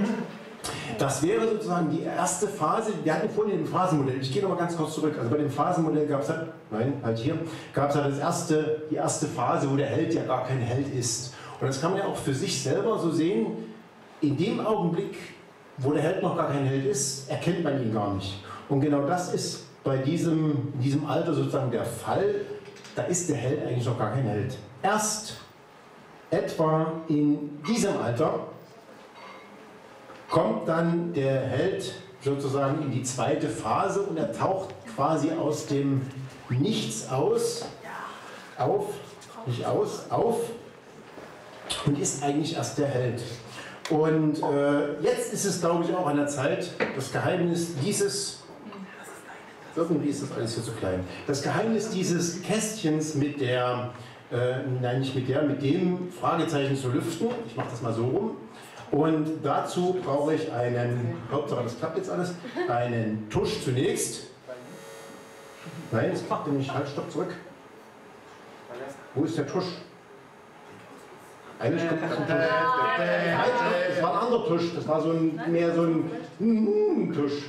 Das wäre sozusagen die erste Phase. Wir hatten vorhin im Phasenmodell, ich gehe noch mal ganz kurz zurück, also bei dem Phasenmodell gab es halt, nein, halt hier, gab es halt das erste, die erste Phase, wo der Held ja gar kein Held ist. Und das kann man ja auch für sich selber so sehen, in dem Augenblick, wo der Held noch gar kein Held ist, erkennt man ihn gar nicht. Und genau das ist bei diesem, in diesem Alter sozusagen der Fall. Da ist der Held eigentlich noch gar kein Held. Erst etwa in diesem Alter kommt dann der Held sozusagen in die zweite Phase, und er taucht quasi aus dem Nichts aus, auf, nicht aus, auf, und ist eigentlich erst der Held. Und äh, jetzt ist es, glaube ich, auch an der Zeit, das Geheimnis dieses, irgendwie ist das alles hier zu klein, das Geheimnis dieses Kästchens mit der, äh, nein nicht mit der, mit dem Fragezeichen zu lüften. Ich mache das mal so rum. Und dazu brauche ich einen, Hauptsache das klappt jetzt alles, einen Tusch zunächst. Nein, es klappt nämlich, halt, stopp, zurück. Wo ist der Tusch? Eigentlich kommt das ein Tusch. Nein, das war ein anderer Tusch, das war so ein, mehr so ein mm, Tusch.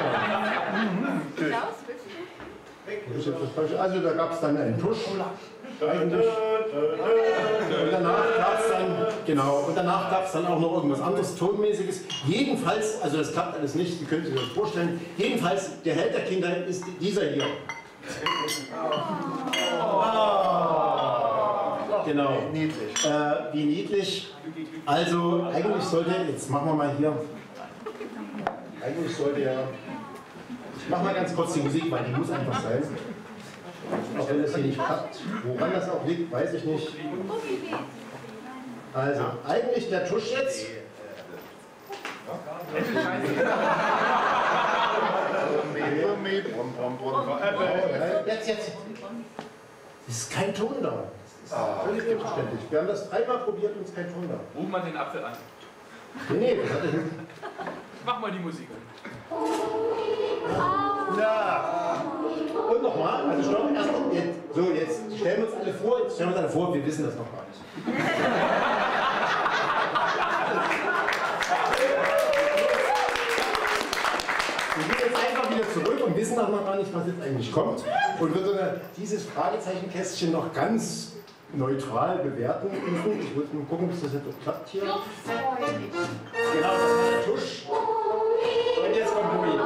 Also da gab es dann einen Tusch eigentlich. Und danach gab es dann, genau, und danach gab es dann auch noch irgendwas anderes Tonmäßiges. Jedenfalls, also das klappt alles nicht, Sie können sich das vorstellen. Jedenfalls, der Held der Kindheit ist dieser hier. Oh. Genau. Niedlich. Äh, wie niedlich. Also eigentlich sollte, jetzt machen wir mal hier, eigentlich sollte ja, ich mache mal ganz kurz die Musik, weil die muss einfach sein. Auch wenn das hier nicht klappt. Woran das auch liegt, weiß ich nicht. Also, eigentlich der Tusch jetzt. Jetzt, jetzt. Es ist kein Ton da. Das ist völlig selbstverständlich. Wir haben das dreimal probiert und es ist kein Ton da. Ruf mal den Apfel an. Nee, nee, das hat er nicht. Mach mal die Musik an. Ja. Und nochmal, also stopp, erst jetzt, so jetzt stellen wir uns alle vor, jetzt stellen wir uns alle vor, wir wissen das noch gar nicht. Wir gehen jetzt einfach wieder zurück und wissen auch noch gar nicht, was jetzt eigentlich kommt und würden dieses Fragezeichenkästchen noch ganz neutral bewerten müssen. Ich würde mal gucken, bis das jetzt so klappt hier. Genau, das war der Tusch. Und jetzt kommt Bumi.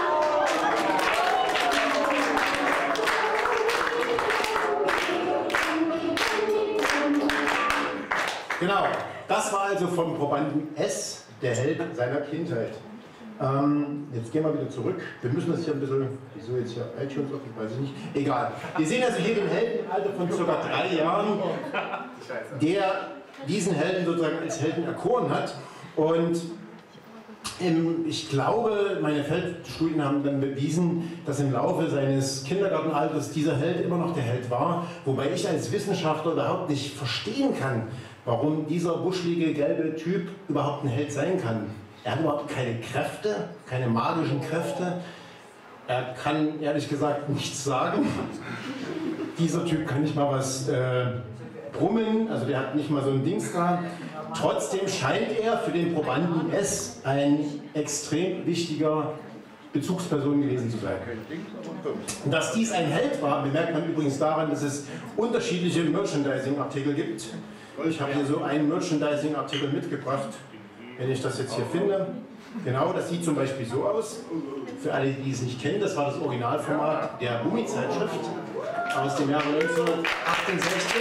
Genau, das war also vom Probanden S, der Held seiner Kindheit. Ähm, jetzt gehen wir wieder zurück. Wir müssen das hier ein bisschen, wieso jetzt hier iTunes offen, weiß ich nicht. Egal. Wir sehen also hier den Helden im Alter von ca. drei Jahren, der diesen Helden sozusagen als Helden erkoren hat. Und im, ich glaube, meine Feldstudien haben dann bewiesen, dass im Laufe seines Kindergartenalters dieser Held immer noch der Held war. Wobei ich als Wissenschaftler überhaupt nicht verstehen kann, warum dieser buschlige gelbe Typ überhaupt ein Held sein kann. Er hat überhaupt keine Kräfte, keine magischen Kräfte. Er kann ehrlich gesagt nichts sagen. Dieser Typ kann nicht mal was äh, brummen, also der hat nicht mal so ein Dings da. Trotzdem scheint er für den Probanden S ein extrem wichtiger Bezugsperson gewesen zu sein. Und dass dies ein Held war, bemerkt man übrigens daran, dass es unterschiedliche Merchandising-Artikel gibt. Ich habe hier so einen Merchandising-Artikel mitgebracht, wenn ich das jetzt hier finde. Genau, das sieht zum Beispiel so aus. Für alle, die es nicht kennen, das war das Originalformat der Bumi-Zeitschrift aus dem Jahre neunzehnhundertachtundsechzig.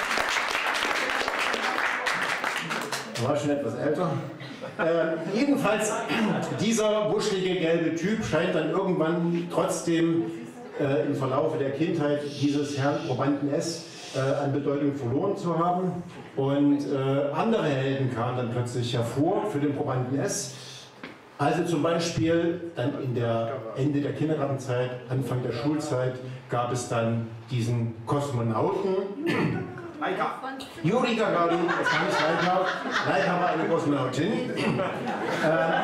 Da war ich schon etwas älter. Äh, jedenfalls, dieser wuschelige gelbe Typ scheint dann irgendwann trotzdem äh, im Verlaufe der Kindheit dieses Herrn Probanden S äh, an Bedeutung verloren zu haben. Und äh, andere Helden kamen dann plötzlich hervor für den Probanden S. Also zum Beispiel dann in der Ende der Kindergartenzeit, Anfang der Schulzeit gab es dann diesen Kosmonauten. Juri Gagarin, das war nicht Laika, Laika war eine Kosmonautin. äh,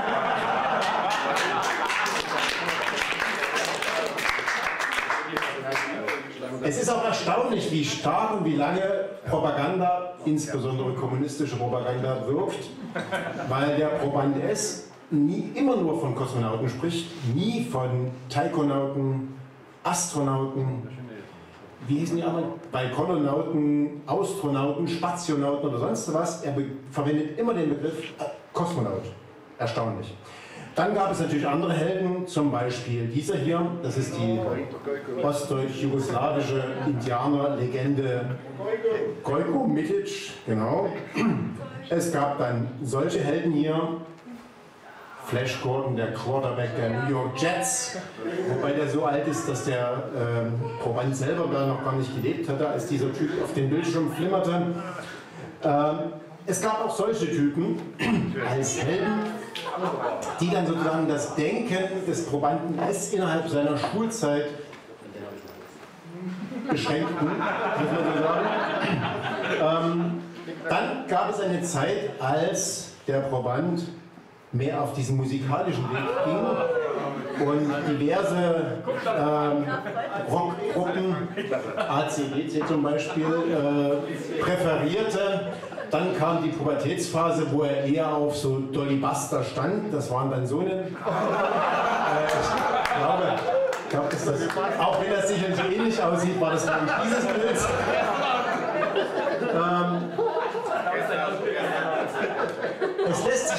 Es ist auch erstaunlich, wie stark und wie lange Propaganda, insbesondere kommunistische Propaganda, wirkt, weil der Proband S nie, immer nur von Kosmonauten spricht, nie von Taikonauten, Astronauten, wie hießen die anderen? Balkononauten, Astronauten, Spationauten oder sonst was. Er verwendet immer den Begriff Kosmonaut. Erstaunlich. Dann gab es natürlich andere Helden, zum Beispiel dieser hier, das ist die ostdeutsch-jugoslawische Indianerlegende Gojko Mitic, genau. Es gab dann solche Helden hier, Flash Gordon, der Quarterback der New York Jets, wobei der so alt ist, dass der ähm, Proband selber da noch gar nicht gelebt hatte, als dieser Typ auf den Bildschirm flimmerte. Ähm, es gab auch solche Typen als Helden, die dann sozusagen das Denken des Probanden S innerhalb seiner Schulzeit beschränkten, muss man so sagen. Ähm, dann gab es eine Zeit, als der Proband mehr auf diesen musikalischen Weg ging und diverse ähm, Rockgruppen, A C D C zum Beispiel, äh, präferierte. Dann kam die Pubertätsphase, wo er eher auf so Dolly Buster stand. Das waren dann so eine. Äh, ich glaube, ich glaube, dass das, auch wenn das sicherlich ähnlich aussieht, war das nämlich dieses Bild.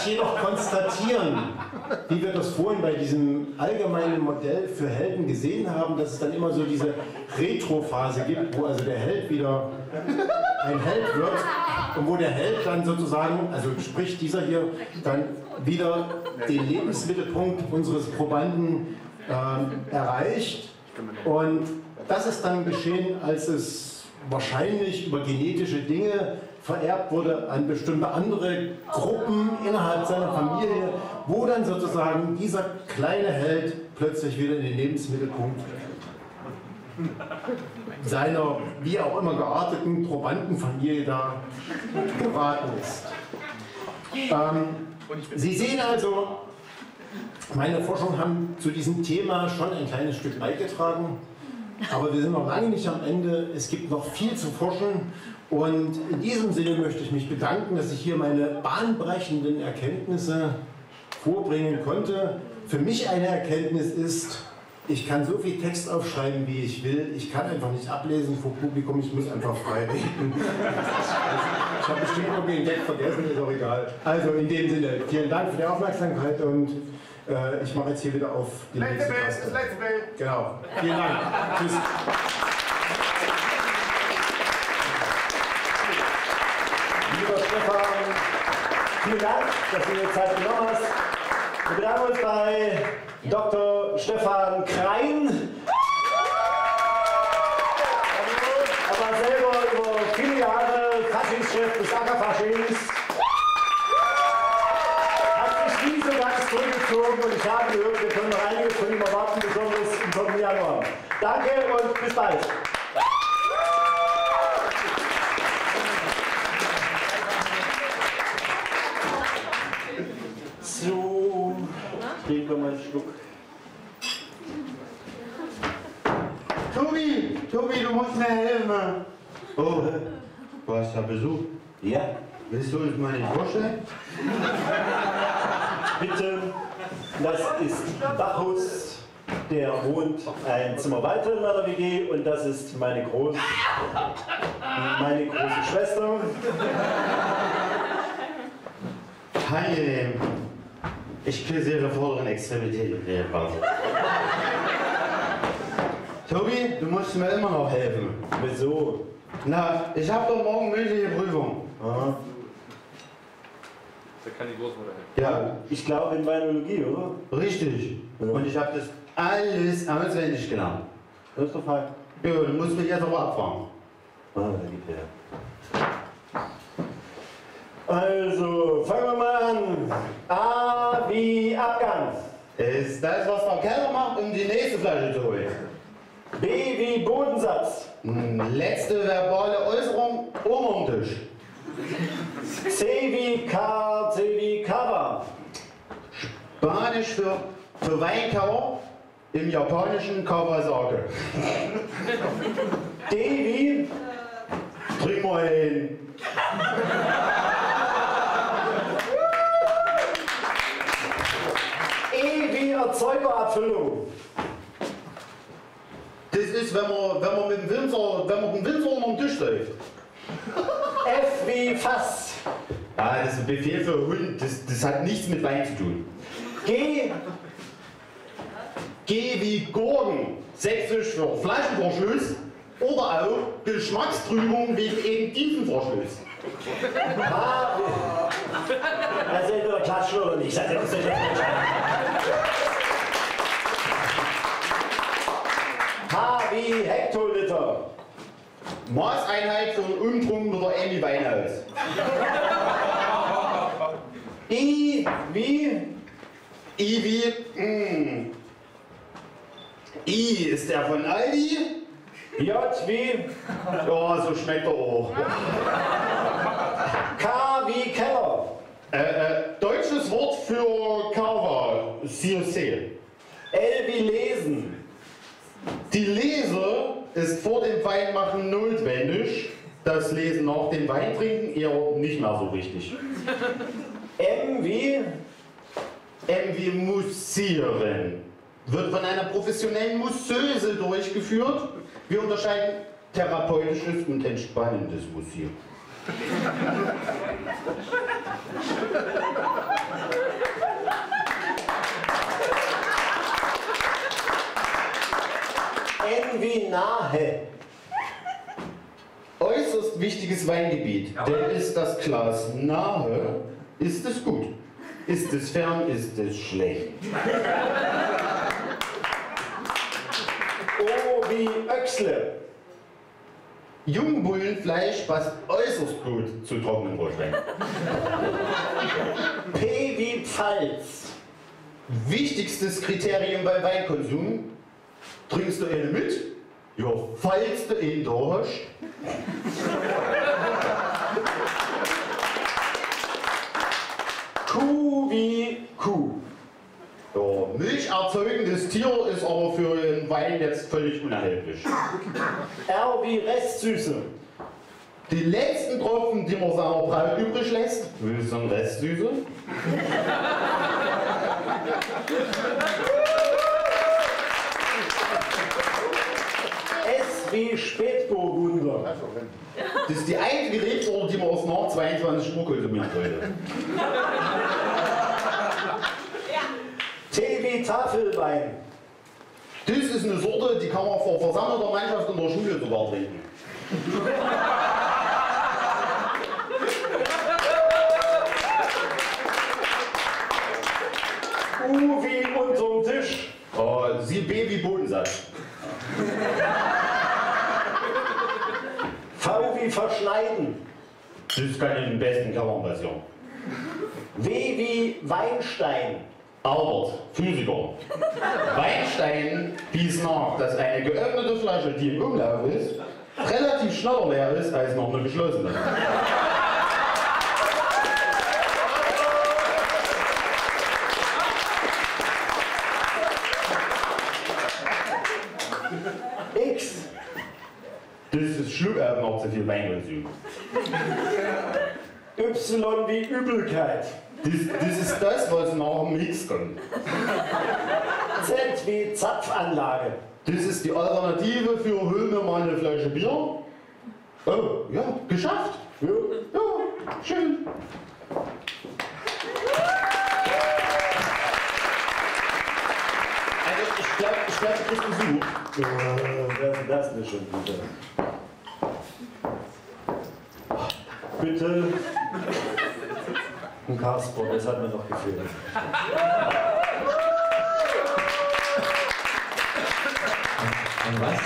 jedoch konstatieren, wie wir das vorhin bei diesem allgemeinen Modell für Helden gesehen haben, dass es dann immer so diese Retro-Phase gibt, wo also der Held wieder ein Held wird und wo der Held dann sozusagen, also sprich dieser hier, dann wieder den Lebensmittelpunkt unseres Probanden äh, erreicht. Und das ist dann geschehen, als es wahrscheinlich über genetische Dinge vererbt wurde an bestimmte andere Gruppen innerhalb seiner Familie, wo dann sozusagen dieser kleine Held plötzlich wieder in den Lebensmittelpunkt seiner wie auch immer gearteten Probandenfamilie da geraten ist. Ähm, Sie sehen also, meine Forschungen haben zu diesem Thema schon ein kleines Stück beigetragen, aber wir sind noch lange nicht am Ende. Es gibt noch viel zu forschen. Und in diesem Sinne möchte ich mich bedanken, dass ich hier meine bahnbrechenden Erkenntnisse vorbringen konnte. Für mich eine Erkenntnis ist, ich kann so viel Text aufschreiben, wie ich will. Ich kann einfach nicht ablesen vor Publikum, ich muss einfach frei reden. Ich habe bestimmt irgendwie einen Gag vergessen, ist auch egal. Also in dem Sinne, vielen Dank für die Aufmerksamkeit und äh, ich mache jetzt hier wieder auf die letzte nächste Bild, Taste. das letzte Bild. Genau, vielen Dank. Tschüss. Lieber Stefan, vielen Dank, dass du dir Zeit genommen hast. Wir bedanken uns bei Doktor Stefan Krein. Er war selber über viele Jahre Faschingschef des Ackerfaschings. Hat sich nie so ganz zurückgezogen und ich habe gehört, wir können noch einiges von ihm erwarten, besonders im vierten Januar. Danke und bis bald. So, trinken wir mal einen Schluck. Tobi, Tobi, du musst mir helfen. Oh, du hast ja Besuch. Ja? Willst du uns mal nicht vorstellen? Bitte, das ist Bacchus, der wohnt ein Zimmer weiter in meiner W G und das ist meine, Groß meine große Schwester. Angenehm. Ich küsse Ihre vorderen Extremitäten. Tobi, du musst mir immer noch helfen. Wieso? Na, ich habe doch morgen mündliche Prüfung. Aha. Da kann die Großmutter helfen. Ja, Ich glaube in Biologie, oder? richtig. Ja. Und ich habe das alles auswendig gelernt. Das ist doch fein. Ja, du musst mich jetzt aber abfahren. Ah, da geht der. Also, fangen wir mal an. A wie Abgang. Ist das, was der Keller macht, um die nächste Flasche zu holen. B wie Bodensatz. Hm, letzte verbale Äußerung um den Tisch. C wie K, C wie Kava. Spanisch für, für Weinkauer, im Japanischen Kawasaki. D wie Trink mal hin. E wie Erzeugerabfüllung. Das ist, wenn man, wenn man mit dem Winzer, wenn man mit dem Winzer unter den Tisch läuft. F wie Fass. Ah, das ist ein Befehl für Hund, das, das hat nichts mit Wein zu tun. G. G wie Gurken, sächsisch für Flaschenverschluss oder auch Geschmackstrübung wegen eben Tiefenverschluss. H wie... Also entweder klatschen oder nicht. Das ist H wie Hektoliter. Maßeinheit für einen Umtrunken der Amy Weinhaus. I wie... I wie... Mm. I ist der von Aldi. J wie... Ja, so schmeckt er auch. K wie Keller. Äh, äh, deutsches Wort für Kava, C O C. L wie Lesen. Die Lese ist vor dem Weinmachen notwendig. Das Lesen nach dem Weintrinken eher nicht mehr so richtig. M wie... M wie Mussieren. Wird von einer professionellen Musseuse durchgeführt. Wir unterscheiden therapeutisches und entspannendes Mussieren. N wie nahe. Äußerst wichtiges Weingebiet. Denn ist das Glas nahe, ist es gut. Ist es fern, ist es schlecht. O wie Öchsle. Jungbullenfleisch passt äußerst gut zu trockenen Rotwein. P wie Pfalz. Wichtigstes Kriterium beim Weinkonsum: trinkst du eine mit? Ja, falls du einen da hast. Q wie Kuh. Ja, milcherzeugendes Tier ist aber für den Wein jetzt völlig unerheblich. R wie Restsüße. Die letzten Tropfen, die man seiner Braut übrig lässt, willst du einen Restsüße? S wie Spätburgunder. Das ist die einzige Rebsorte, die man aus nach zweiundzwanzig Uhr konsumieren sollte. T wie Tafelwein. Das ist eine Sorte, die kann man vor versammelter Mannschaft in der Schule sogar trinken. U wie unterm Tisch. Oh, sie B wie Bodensatz. V wie verschneiden. Das kann in den besten Kellern passieren. W wie Weinstein. Albert, Physiker. Weinstein wies nach, dass eine geöffnete Flasche, die im Umlauf ist, relativ schneller leer ist als noch eine geschlossene. X. Das ist Schluckauf noch zu viel Weinkonsum. Y wie Übelkeit. Das, das ist das, was nach dem Mix kommt. Z wie Zapfanlage. Das ist die Alternative für hol mir mal eine Flasche Bier. Oh, ja, geschafft. Ja. Ja, schön. Also ich glaube, ich glaub, du kriegst Besuch. Äh, wer ist das denn schon wieder? Bitte. Ein Kasper, das hat mir noch gefehlt. Ein was?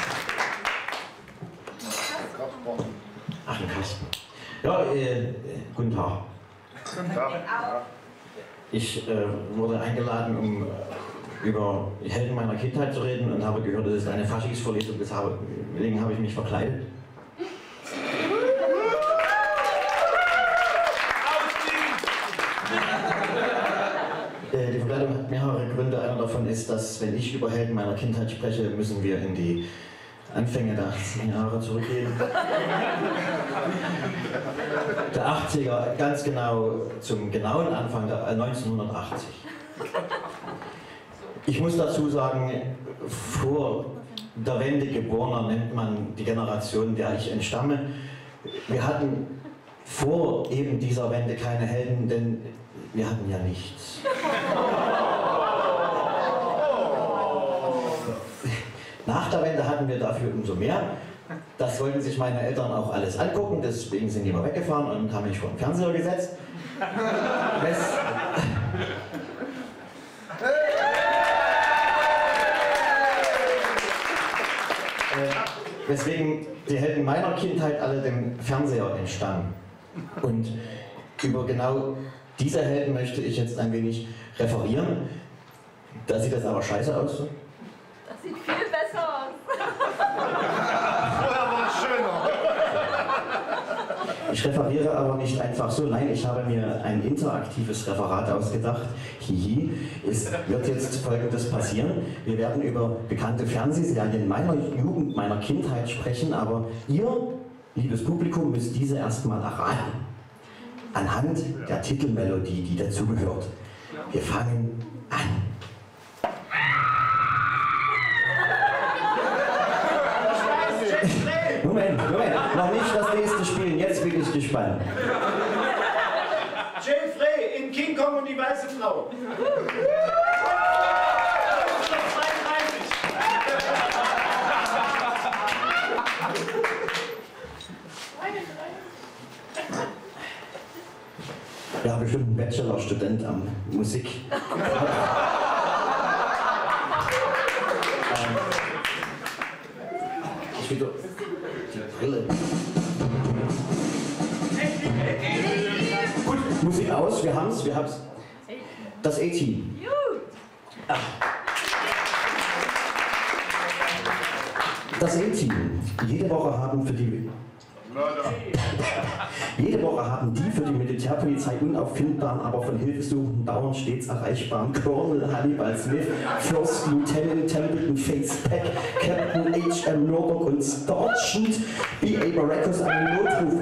Ach, ein Kasper. Ja, äh, guten Tag. Guten Tag. Ich äh, wurde eingeladen, um äh, über die Helden meiner Kindheit zu reden und habe gehört, das ist eine Faschingsvorlesung, deswegen habe ich mich verkleidet. Die Verkleidung hat mehrere Gründe. Einer davon ist, dass, wenn ich über Helden meiner Kindheit spreche, müssen wir in die Anfänge der achtziger Jahre zurückgehen. Der achtziger, ganz genau zum genauen Anfang der neunzehnhundertachtzig. Ich muss dazu sagen, vor der Wende geborener nennt man die Generation, der ich entstamme. Wir hatten vor eben dieser Wende keine Helden, denn wir hatten ja nichts. Nach der Wende hatten wir dafür umso mehr. Das wollten sich meine Eltern auch alles angucken, deswegen sind die mal weggefahren und haben mich vor den Fernseher gesetzt. Wes äh, weswegen die Helden meiner Kindheit alle dem Fernseher entstammen. Und über genau diese Helden möchte ich jetzt ein wenig referieren. Da sieht das aber scheiße aus. Das sieht viel besser aus. Vorher war es schöner. Ich referiere aber nicht einfach so, nein, ich habe mir ein interaktives Referat ausgedacht. Hihi, es wird jetzt Folgendes passieren. Wir werden über bekannte Fernsehserien meiner Jugend, meiner Kindheit sprechen, aber ihr, liebes Publikum, müsst diese erstmal erraten. Anhand der Titelmelodie, die dazugehört. Wir fangen an. Moment, Moment, noch nicht das nächste spielen, jetzt will ich die gespannt. Jay Frey in King Kong und die weiße Frau. Ja, bestimmt ein Bachelorstudent am Musik. ähm, ich wieder die Brille. Gut, Musik aus, wir haben's, wir haben's. Das A-Team. Ah. Das A-Team. Jede Woche haben für die Jede Woche haben die für die Militärpolizei unauffindbaren, aber von Hilfesuchenden dauernd stets erreichbaren Colonel Hannibal Smith, First Lieutenant Templeton Face Pack, Captain H M Murdoch und Sergeant B A Baracus einen Notruf.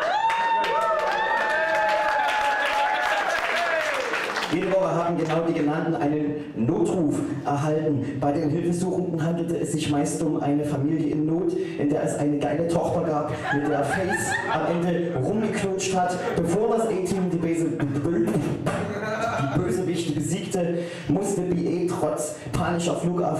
Jede Woche haben genau die genannten einen Notruf erhalten. Bei den Hilfesuchenden handelte es sich meist um eine Familie in Not, in der es eine geile Tochter gab, mit der Face am Ende rumgeknutscht hat. Bevor das A-Team die, die Bösewichte besiegte, musste B A trotz panischer Flugaf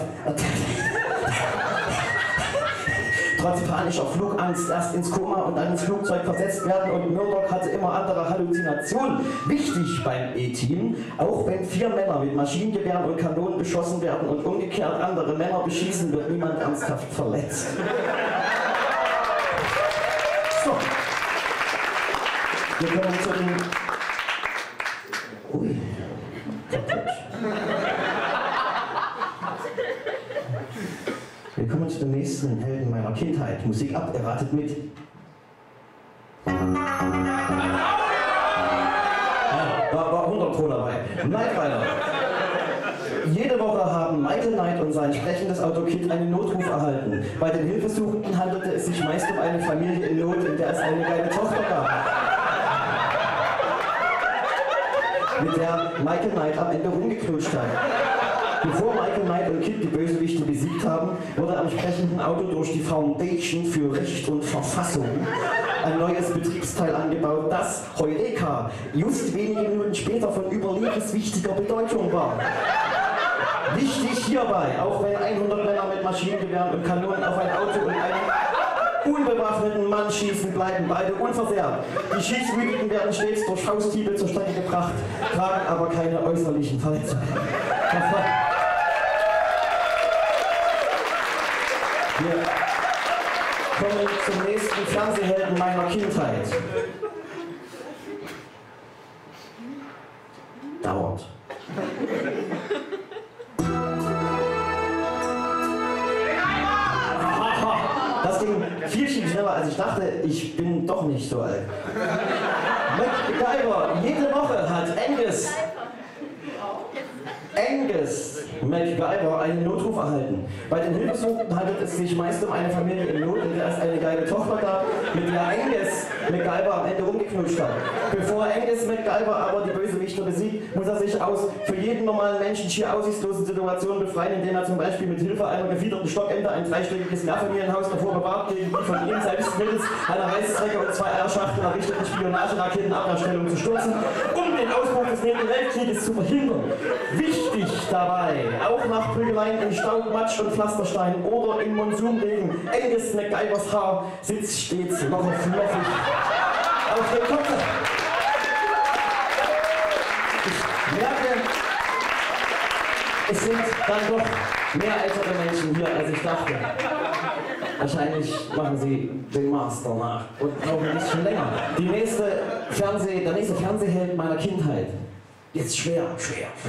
trotz panischer Flugangst erst ins Koma und dann ins Flugzeug versetzt werden und Murdoch hatte immer andere Halluzinationen. Wichtig beim E-Team, auch wenn vier Männer mit Maschinengewehren und Kanonen beschossen werden und umgekehrt andere Männer beschießen, wird niemand ernsthaft verletzt. So. Wir kommen zu den... Ui. Wir kommen zu den nächsten Helden meiner Kindheit. Musik ab, ihr ratet mit. Ja, war, war hundert Pro dabei. Knight Rider. Jede Woche haben Michael Knight und sein sprechendes Autokit einen Notruf erhalten. Bei den Hilfesuchenden handelte es sich meist um eine Familie in Not, in der es eine kleine Tochter gab, mit der Michael Knight am Ende rumgeknutscht hat. Bevor Michael Knight und Kid die Bösewichte besiegt haben, wurde am sprechenden Auto durch die Foundation für Recht und Verfassung ein neues Betriebsteil angebaut, das, Heureka, just wenige Minuten später von überlebenswichtiger Bedeutung war. Wichtig hierbei, auch wenn hundert Männer mit Maschinengewehren und Kanonen auf ein Auto und einen unbewaffneten Mann schießen, bleiben beide unversehrt. Die Schießwütigen werden stets durch Fausthiebe zur Strecke gebracht, tragen aber keine äußerlichen Verletzungen. Wir kommen zum nächsten Fernsehhelden meiner Kindheit. Dauert. Das ging viel, viel schneller, als ich dachte. Ich bin doch nicht so alt. MacGyver, jede Woche hat Angus Angus MacGyver einen Notruf erhalten. Bei den Hilfesuchenden handelt es sich meist um eine Familie in Not, in der es eine geile Tochter gab, mit der Angus MacGyver am Ende rumgeknutscht hat. Bevor Angus MacGyver aber die Bösewichte besiegt, muss er sich aus für jeden normalen Menschen schier aussichtslosen Situationen befreien, indem er zum Beispiel mit Hilfe einer gefiederten Stockente ein dreistöckiges Mehrfamilienhaus davor bewahrt, gegen die von ihm selbst mittels einer Reißzwecke und zwei Eierschachteln errichteten Spionageraketenabwehrstellung zu stürzen, um den Ausbruch des Dritten Weltkrieges zu verhindern. Wichtig dabei, auch nach Prügeleien in Staub, Matsch und Pflasterstein oder in Monsunregen, Angus MacGyvers Haar sitzt stets noch fluffig auf dem Kopf. Ich merke, es sind dann doch mehr ältere Menschen hier, als ich dachte. Wahrscheinlich machen sie den Master nach und brauchen ein bisschen länger. Die nächste Fernseh, der nächste Fernsehheld meiner Kindheit. Jetzt schwer, schwer, schwer.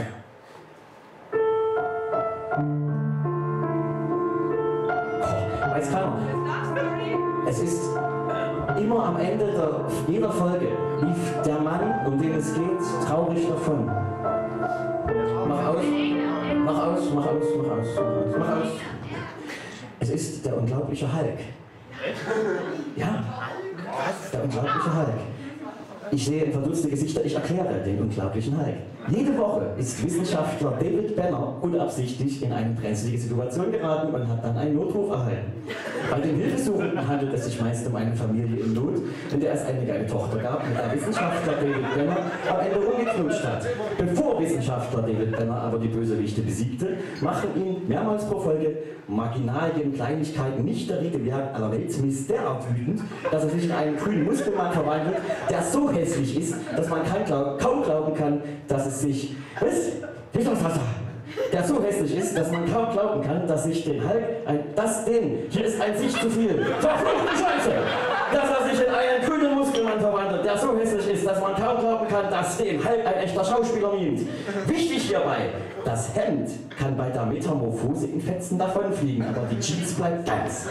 Oh, weiß keiner. Es ist immer am Ende der, jeder Folge lief der Mann, um den es geht, traurig davon. Mach aus, mach aus, mach aus, mach aus, mach aus, mach aus. Es ist der unglaubliche Hulk. Ja, der unglaubliche Hulk. Ich sehe in verdutzte Gesichter, ich erkläre den unglaublichen Hulk. Jede Woche ist Wissenschaftler David Benner unabsichtlich in eine brenzlige Situation geraten und hat dann einen Notruf erhalten. Bei den Hilfesuchenden handelt es sich meist um eine Familie in Not, in der es eine kleine Tochter gab, mit der Wissenschaftler David Benner am Ende rumgeknutscht hat. Bevor Wissenschaftler David Benner aber die Bösewichte besiegte, machten ihn mehrmals pro Folge Marginalien, Kleinigkeiten nicht der Rede wert aller Weltmiss derart wütend, dass er sich in einen grünen Muskelmann verwandelt, der so hässlich ist, dass man kein glaub, kaum glauben kann, dass es sich... Was? Richtungswasser! Der so hässlich ist, dass man kaum glauben kann, dass sich den Hulk ein... Das Ding! Hier ist ein Sich zu viel! Verfluchte Scheiße! Dass er sich in einen grünen Muskelmann verwandelt, der so hässlich ist, dass man kaum glauben kann, dass dem Hulk ein echter Schauspieler mimt. Wichtig hierbei, das Hemd kann bei der Metamorphose in Fetzen davonfliegen, aber die Jeans bleibt ganz.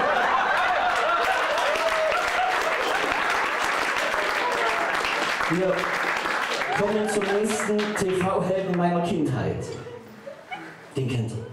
Wir kommen zum nächsten T V-Helden meiner Kindheit. Den kennt ihr.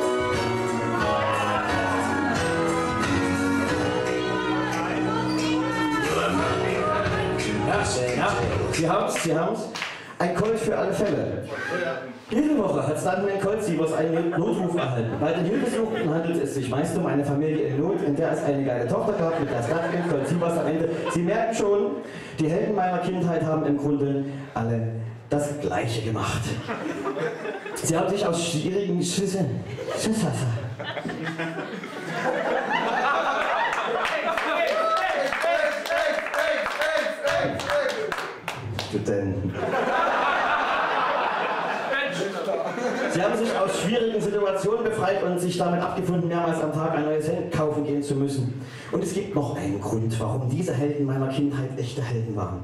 Ja, Sie haben's, Sie haben's. Ein Colt für alle Fälle. Jede Woche hat Stuntman Colt Sievers einen Notruf erhalten. Bei den Hilfesuchenden handelt es sich meist um eine Familie in Not, in der es eine geile Tochter gab, mit der Stuntman Colt Sievers am Ende. Sie merken schon, die Helden meiner Kindheit haben im Grunde alle das Gleiche gemacht. Sie haben sich aus schwierigen Schüssen... Schüsse. Studenten. Sie haben sich aus schwierigen Situationen befreit und sich damit abgefunden, mehrmals am Tag ein neues Hemd kaufen gehen zu müssen. Und es gibt noch einen Grund, warum diese Helden meiner Kindheit echte Helden waren.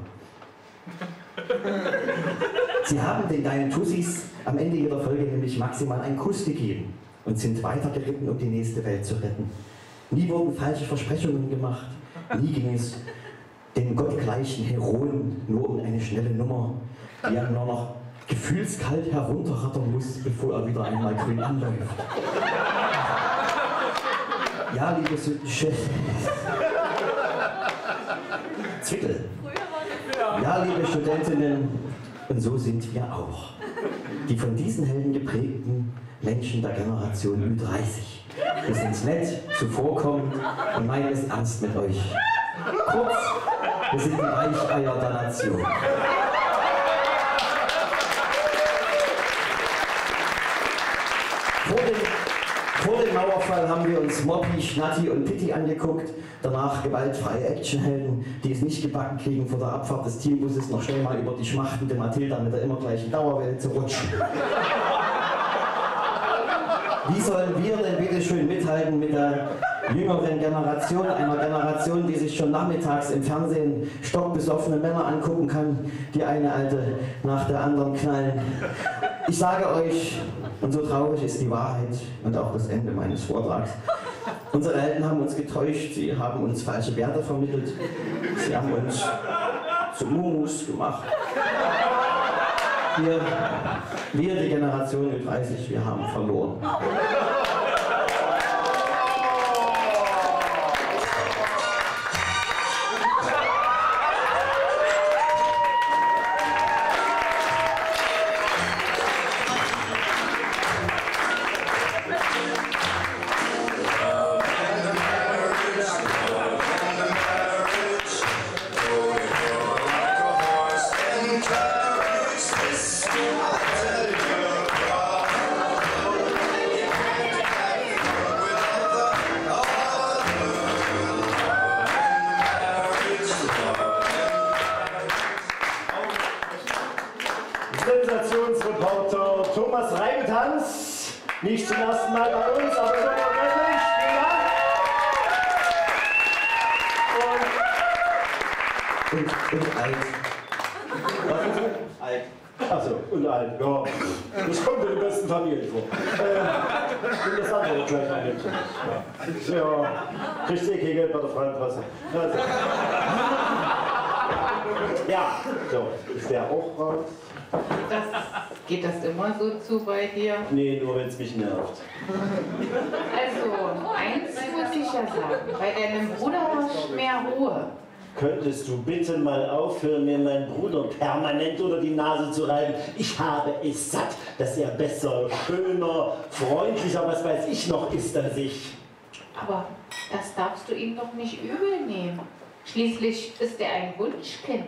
Sie haben den deinen Tussis am Ende jeder Folge nämlich maximal einen Kuss gegeben und sind weitergeritten, um die nächste Welt zu retten. Nie wurden falsche Versprechungen gemacht, nie ging es den gottgleichen Heroen nur um eine schnelle Nummer, die er nur noch gefühlskalt herunterrattern muss, bevor er wieder einmal grün anläuft. Ja, liebe Chef. Zwickel. Ja, liebe Studentinnen, und so sind wir auch. Die von diesen Helden geprägten Menschen der Generation Ü dreißig. Wir sind nett, zuvorkommend und meinen es ernst mit euch. Kurz, wir sind die Weicheier der Nation. Vor dem, vor dem Mauerfall haben wir uns Moppy, Schnatti und Pitti angeguckt. Danach gewaltfreie Actionhelden, die es nicht gebacken kriegen, vor der Abfahrt des Teambusses noch schnell mal über die schmachtende Mathilda mit der immer gleichen Dauerwelle zu rutschen. Wie sollen wir denn bitte schön mithalten mit der jüngeren Generation, einer Generation, die sich schon nachmittags im Fernsehen stockbesoffene Männer angucken kann, die eine alte nach der anderen knallen? Ich sage euch, und so traurig ist die Wahrheit und auch das Ende meines Vortrags, unsere Eltern haben uns getäuscht, sie haben uns falsche Werte vermittelt, sie haben uns zu Mumus gemacht. Wir, wir, die Generation Ü dreißig, wir haben verloren. Sensationsreporter Thomas Reibetanz, nicht zum ersten Mal bei uns, aber so wirklich, ja. Und, und, und alt. Was ist das? Alt. Achso, und alt, ja. Das kommt in den besten Familien vor. Äh, und das andere gleich noch nicht. Ja, kriegst eh kein Geld bei der Frauenpresse. Also. Ja, so, ist der auch raus? Das, geht das immer so zu bei dir? Nee, nur wenn es mich nervt. Also, eins muss ich ja sagen, bei deinem Bruder herrscht mehr Ruhe. Könntest du bitte mal aufhören, mir meinen Bruder permanent unter die Nase zu reiben? Ich habe es satt, dass er besser, schöner, freundlicher, was weiß ich noch ist als ich. Aber das darfst du ihm doch nicht übel nehmen. Schließlich ist er ein Wunschkind.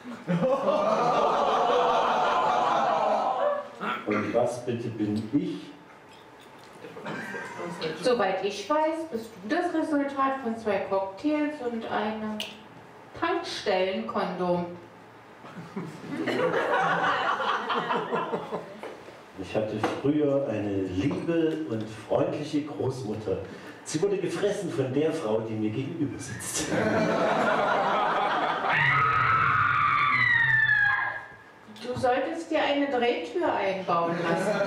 Und was bitte bin ich? Soweit ich weiß, bist du das Resultat von zwei Cocktails und einem Tankstellenkondom. Ich hatte früher eine liebe und freundliche Großmutter. Sie wurde gefressen von der Frau, die mir gegenüber sitzt. Du solltest dir eine Drehtür einbauen lassen.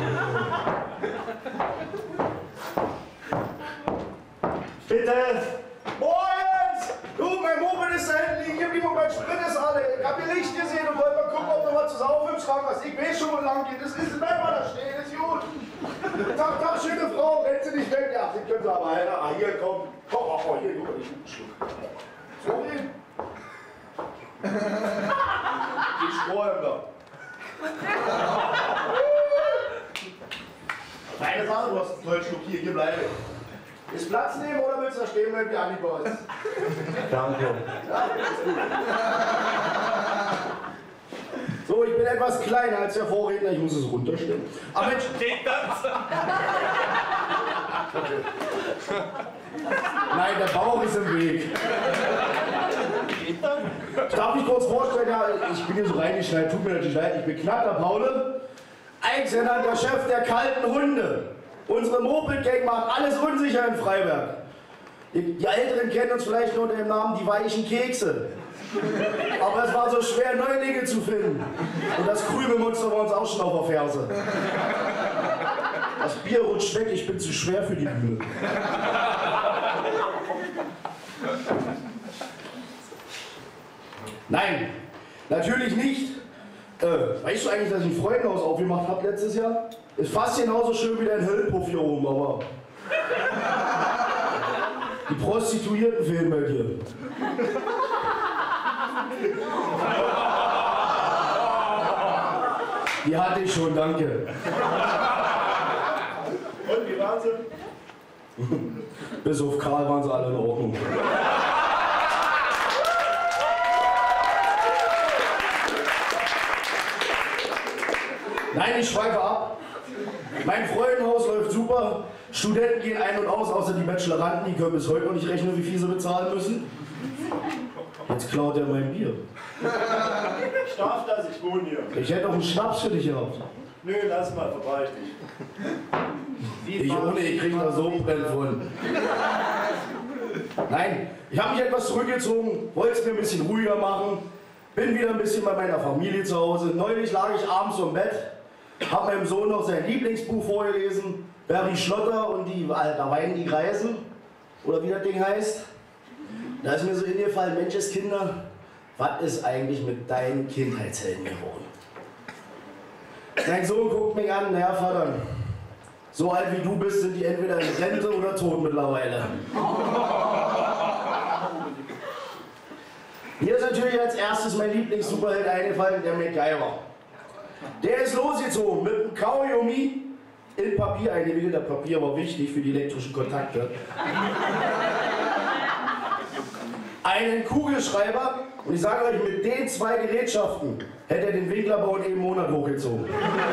Bitte! Moritz! Du, mein Moped ist da hinten liegen geblieben und mein Sprit ist alle. Ich hab hier Licht gesehen und wollte mal gucken, ob du was zu saufen im Schrank hast. Ich weiß schon, wo lang geht. Das ist, wenn man da steht, ist gut. Tag, Tag, schöne Frau, rennt sie nicht weg. Ja, sie können sie aber einer. Ah, hier, komm. Komm, oh, oh, hier, guck mal, ich einen Schluck. Sorry. Die Strohhemder. Feine Sache, du hast einen tollen Schluck hier, hier bleibe. Ist Platz nehmen oder willst du da stehen bleiben wie Annika ist? Danke. Ja, ist gut. So, ich bin etwas kleiner als der Vorredner, ich muss es runterstellen. Aber Mensch, geht das? Nein, der Bauch ist im Weg. Ich darf mich kurz vorstellen, ja, ich bin hier so reingeschneit, tut mir natürlich leid, ich bin Knatter Paule, eingsenanter Chef der kalten Hunde. Unsere Moped-Gang macht alles unsicher in Freiberg. Die, die Älteren kennen uns vielleicht nur unter dem Namen die weichen Kekse. Aber es war so schwer, Neulinge zu finden. Und das Krümelmonster war uns auch schon auf der Ferse. Das Bier rutscht weg, ich bin zu schwer für die Bühne. Nein, natürlich nicht. Äh, weißt du eigentlich, dass ich ein Freudenhaus aufgemacht habe letztes Jahr? Ist fast genauso schön wie dein Höllenpuff hier oben, aber... Die Prostituierten fehlen bei dir. Die hatte ich schon, danke. Und wie waren sie? Bis auf Karl waren sie alle in Ordnung. Nein, ich schweife ab. Mein Freudenhaus läuft super. Studenten gehen ein und aus, außer die Bacheloranden, die können bis heute noch nicht rechnen, wie viel sie bezahlen müssen. Jetzt klaut er mein Bier. Ich darf das, ich wohne hier. Ich hätte auch einen Schnaps für dich gehabt. Nö, lass mal, verbreite ich. Ich ohne, ich krieg da so einen Brenn von. Nein, ich habe mich etwas zurückgezogen, wollte es mir ein bisschen ruhiger machen, bin wieder ein bisschen bei meiner Familie zu Hause. Neulich lag ich abends im Bett, habe meinem Sohn noch sein Lieblingsbuch vorgelesen, Barry Schlotter und die, da weinen die Greisen, oder wie das Ding heißt. Da ist mir so in dir gefallen, Menscheskinder, was ist eigentlich mit deinen Kindheitshelden geworden? Dein Sohn guckt mich an, naja Vater, so alt wie du bist, sind die entweder in Rente oder tot mittlerweile. Mir ist natürlich als erstes mein Lieblings-Superheld eingefallen, der MacGyver. Der ist losgezogen mit einem Kaugummi in Papier eingewickelt. Das Papier war wichtig für die elektrischen Kontakte. Einen Kugelschreiber, und ich sage euch, mit den zwei Gerätschaften hätte er den Winklerbau in einem Monat hochgezogen.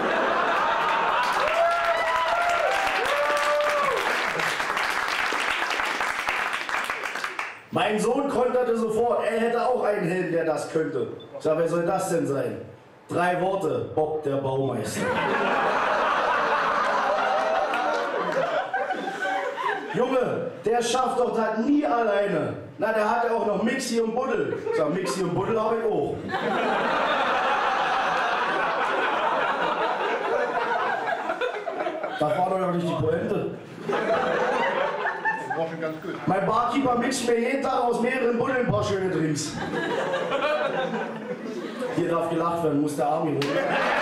Mein Sohn konterte sofort, er hätte auch einen Helden, der das könnte. Ich sage, wer soll das denn sein? Drei Worte, Bob der Baumeister. Junge, der schafft doch das nie alleine. Na, der hat ja auch noch Mixi und Buddel. Ich sag, Mixi und Buddel habe ich auch. Das war doch noch nicht die Pointe. Mein Barkeeper mixt mir jeden Tag aus mehreren Buddeln ein paar schöne Drinks. Hier darf gelacht werden, muss der Army holen.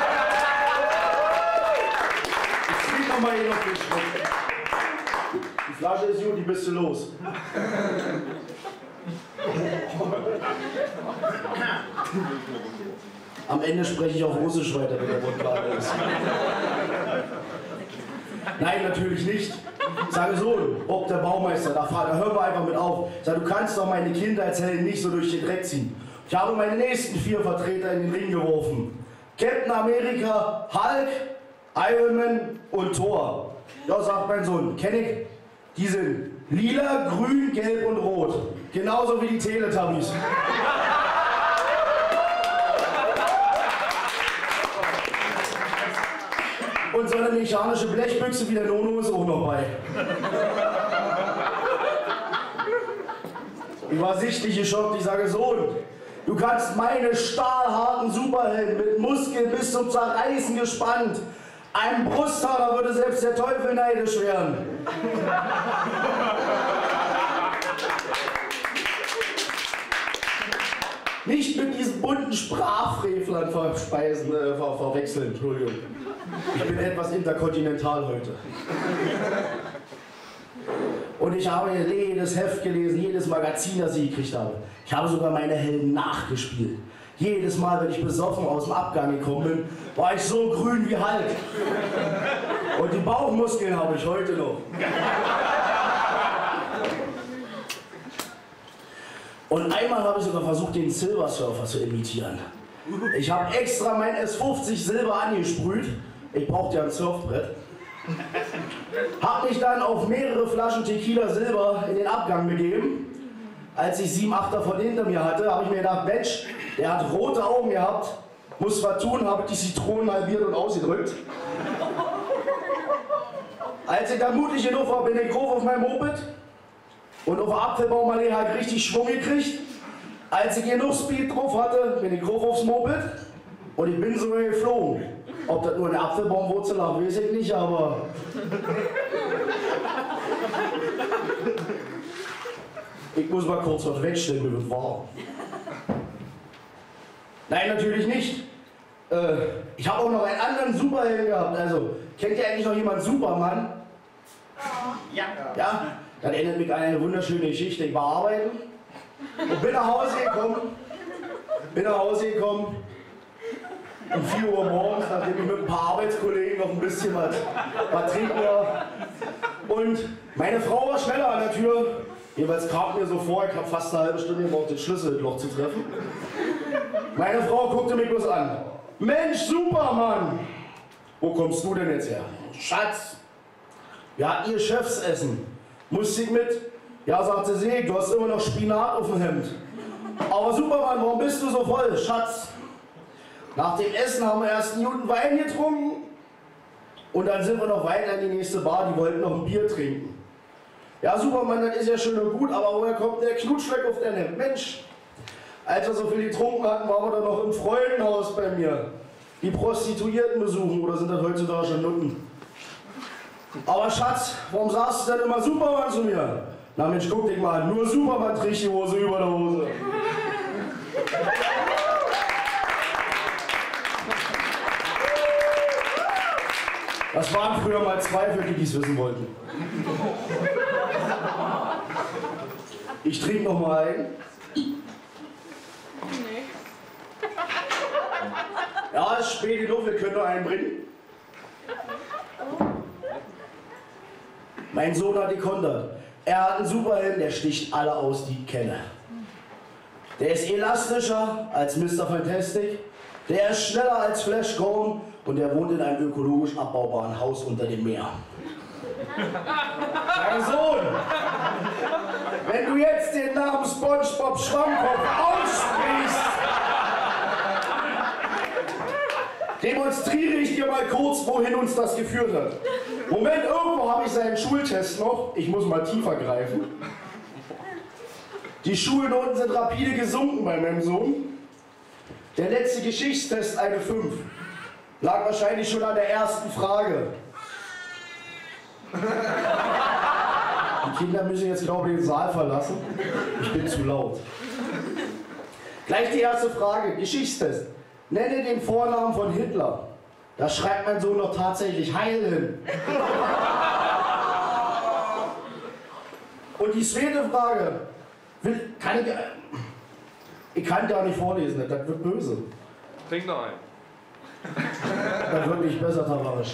Ich zieh nochmal hier noch den Schritt. Die Flasche ist gut, die bist du los. Am Ende spreche ich auf Russisch weiter, wenn der Mund gerade ist. Nein, natürlich nicht. Ich sage so, Bob der Baumeister, da, da hören wir einfach mit auf. Ich sage, du kannst doch meine Kindheitshelden nicht so durch den Dreck ziehen. Ich habe meine nächsten vier Vertreter in den Ring geworfen. Captain America, Hulk, Iron Man und Thor. Ja, sagt mein Sohn, kenn ich. Die sind lila, grün, gelb und rot. Genauso wie die Teletubbies. Und so eine mechanische Blechbüchse wie der Nono ist auch noch bei. Ich war sichtlich geschockt, ich sage, Sohn, du kannst meine stahlharten Superhelden mit Muskeln bis zum Zerreißen gespannt. Ein Brusthaar, da würde selbst der Teufel neidisch werden. Nicht mit diesen bunten Sprachfrevlern verspeisen, äh, ver verwechseln, Entschuldigung. Ich bin etwas interkontinental heute. Und ich habe jedes Heft gelesen, jedes Magazin, das ich gekriegt habe. Ich habe sogar meine Helden nachgespielt. Jedes Mal, wenn ich besoffen aus dem Abgang gekommen bin, war ich so grün wie Hulk. Und die Bauchmuskeln habe ich heute noch. Und einmal habe ich sogar versucht, den Silver Surfer zu imitieren. Ich habe extra mein S fünfzig Silber angesprüht. Ich brauchte ja ein Surfbrett. Hab mich dann auf mehrere Flaschen Tequila Silber in den Abgang begeben. Als ich sieben Achter von hinter mir hatte, habe ich mir gedacht, Mensch, der hat rote Augen gehabt, muss was tun, habe die Zitronen halbiert und ausgedrückt. Als ich dann mutig genug war, bin ich grob auf meinem Moped und auf der Apfelbaumallee halt richtig Schwung gekriegt. Als ich genug Speed drauf hatte, bin ich grob aufs Moped und ich bin so geflogen. Ob das nur eine Apfelbaumwurzel war, weiß ich nicht, aber... Ich muss mal kurz was wegstellen, mir wird warm. Nein, natürlich nicht. Äh, ich habe auch noch einen anderen Superhelden gehabt. Also, kennt ihr eigentlich noch jemanden Superman? Ja. Ja? Dann erinnert mich an eine wunderschöne Geschichte. Ich war arbeiten und bin nach Hause gekommen. Bin nach Hause gekommen. Um vier Uhr morgens, nachdem ich mit ein paar Arbeitskollegen noch ein bisschen was, was trinken war. Und meine Frau war schneller an der Tür. Jeweils kam mir so vor, ich habe fast eine halbe Stunde gebraucht, den Schlüssel im Loch zu treffen. Meine Frau guckte mich bloß an. Mensch, Supermann! Wo kommst du denn jetzt her? Schatz! Wir hatten ihr Chefsessen. Musste ich mit? Ja, sagte sie, du hast immer noch Spinat auf dem Hemd. Aber Supermann, warum bist du so voll? Schatz! Nach dem Essen haben wir erst einen guten Wein getrunken. Und dann sind wir noch weiter in die nächste Bar, die wollten noch ein Bier trinken. Ja, Supermann, das ist ja schön und gut, aber woher kommt der Knutschfleck auf dein Hemd? Mensch, als wir so viel getrunken hatten, waren wir dann noch im Freudenhaus bei mir. Die Prostituierten besuchen, oder sind das heutzutage schon Nutten? Aber Schatz, warum sagst du denn immer Superman zu mir? Na Mensch, guck dich mal an, nur Superman trägt die Hose über der Hose. Das waren früher mal Zweifel, die dies wissen wollten. Ich trinke noch mal ein. Nee. Ja, es ist spät genug, wir können noch einen bringen. Mein Sohn hat gekontert. Er hat einen Superhelden, der sticht alle aus, die ich kenne. Der ist elastischer als Mister Fantastic. Der ist schneller als Flash Gordon und der wohnt in einem ökologisch abbaubaren Haus unter dem Meer. Mein Sohn, wenn du jetzt den Namen SpongeBob Schwammkopf aussprichst, demonstriere ich dir mal kurz, wohin uns das geführt hat. Moment, irgendwo habe ich seinen Schultest noch. Ich muss mal tiefer greifen. Die Schulnoten sind rapide gesunken bei meinem Sohn. Der letzte Geschichtstest eine fünf. Lag wahrscheinlich schon an der ersten Frage. Die Kinder müssen jetzt, glaube ich, den Saal verlassen. Ich bin zu laut. Gleich die erste Frage, Geschichtstest. Nenne den Vornamen von Hitler. Da schreibt mein Sohn noch tatsächlich Heil hin. Und die zweite Frage, will, kann ich... Ich kann gar nicht vorlesen, das wird böse. Trink noch ein. Das wird nicht besser, Tavarisch.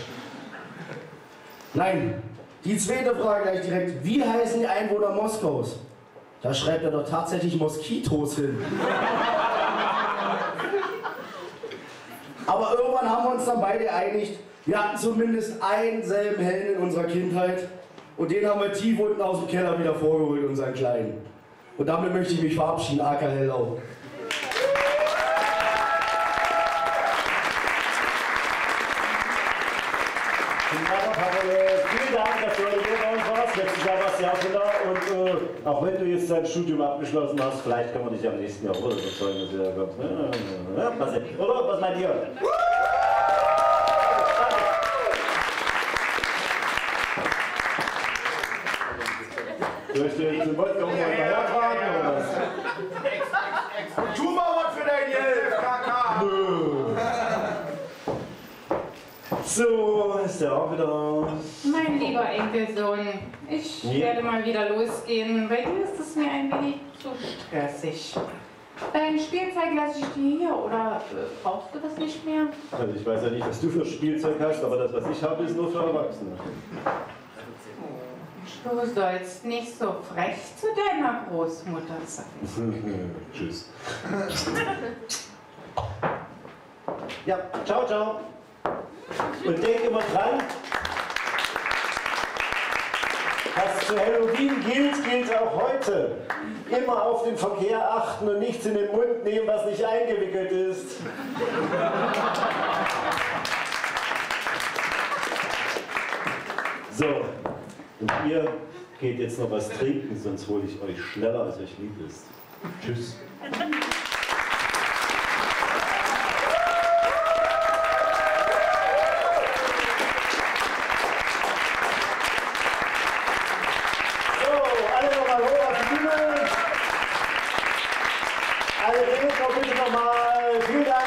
Nein, die zweite Frage gleich direkt. Wie heißen die Einwohner Moskaus? Da schreibt er doch tatsächlich Moskitos hin. Aber irgendwann haben wir uns dann beide geeinigt, wir hatten zumindest einen selben Helden in unserer Kindheit und den haben wir tief unten aus dem Keller wieder vorgeholt, unseren Kleinen. Und damit möchte ich mich verabschieden, A K Hellau. Vielen Dank, dass du heute hier bei uns warst. Letztes Jahr warst du ja auch schon da. Und äh, auch wenn du jetzt dein Studium abgeschlossen hast, vielleicht können wir dich am nächsten Jahr oder überzeugen, dass du da kommst. Ja, was, oder? Was meint ihr? Soll ich zum Wodka und hinterher tragen oder was? Tu mal was für dein Geld, Kaka! So, ist der auch wieder aus. Mein lieber Enkelsohn, ich Ja. werde mal wieder losgehen. Bei dir ist es mir ein wenig zu stressig. Dein Spielzeug lasse ich dir hier oder äh, brauchst du das nicht mehr? Also ich weiß ja nicht, was du für Spielzeug hast, aber das, was ich habe, ist nur für Erwachsene. Du sollst nicht so frech zu deiner Großmutter sein. Tschüss. Ja, ciao, ciao. Und denk immer dran, was zu Halloween gilt, gilt auch heute. Immer auf den Verkehr achten und nichts in den Mund nehmen, was nicht eingewickelt ist. So, und ihr geht jetzt noch was trinken, sonst hole ich euch schneller, als euch lieb ist. Tschüss. Alle Redner bitte nochmal. Vielen Dank.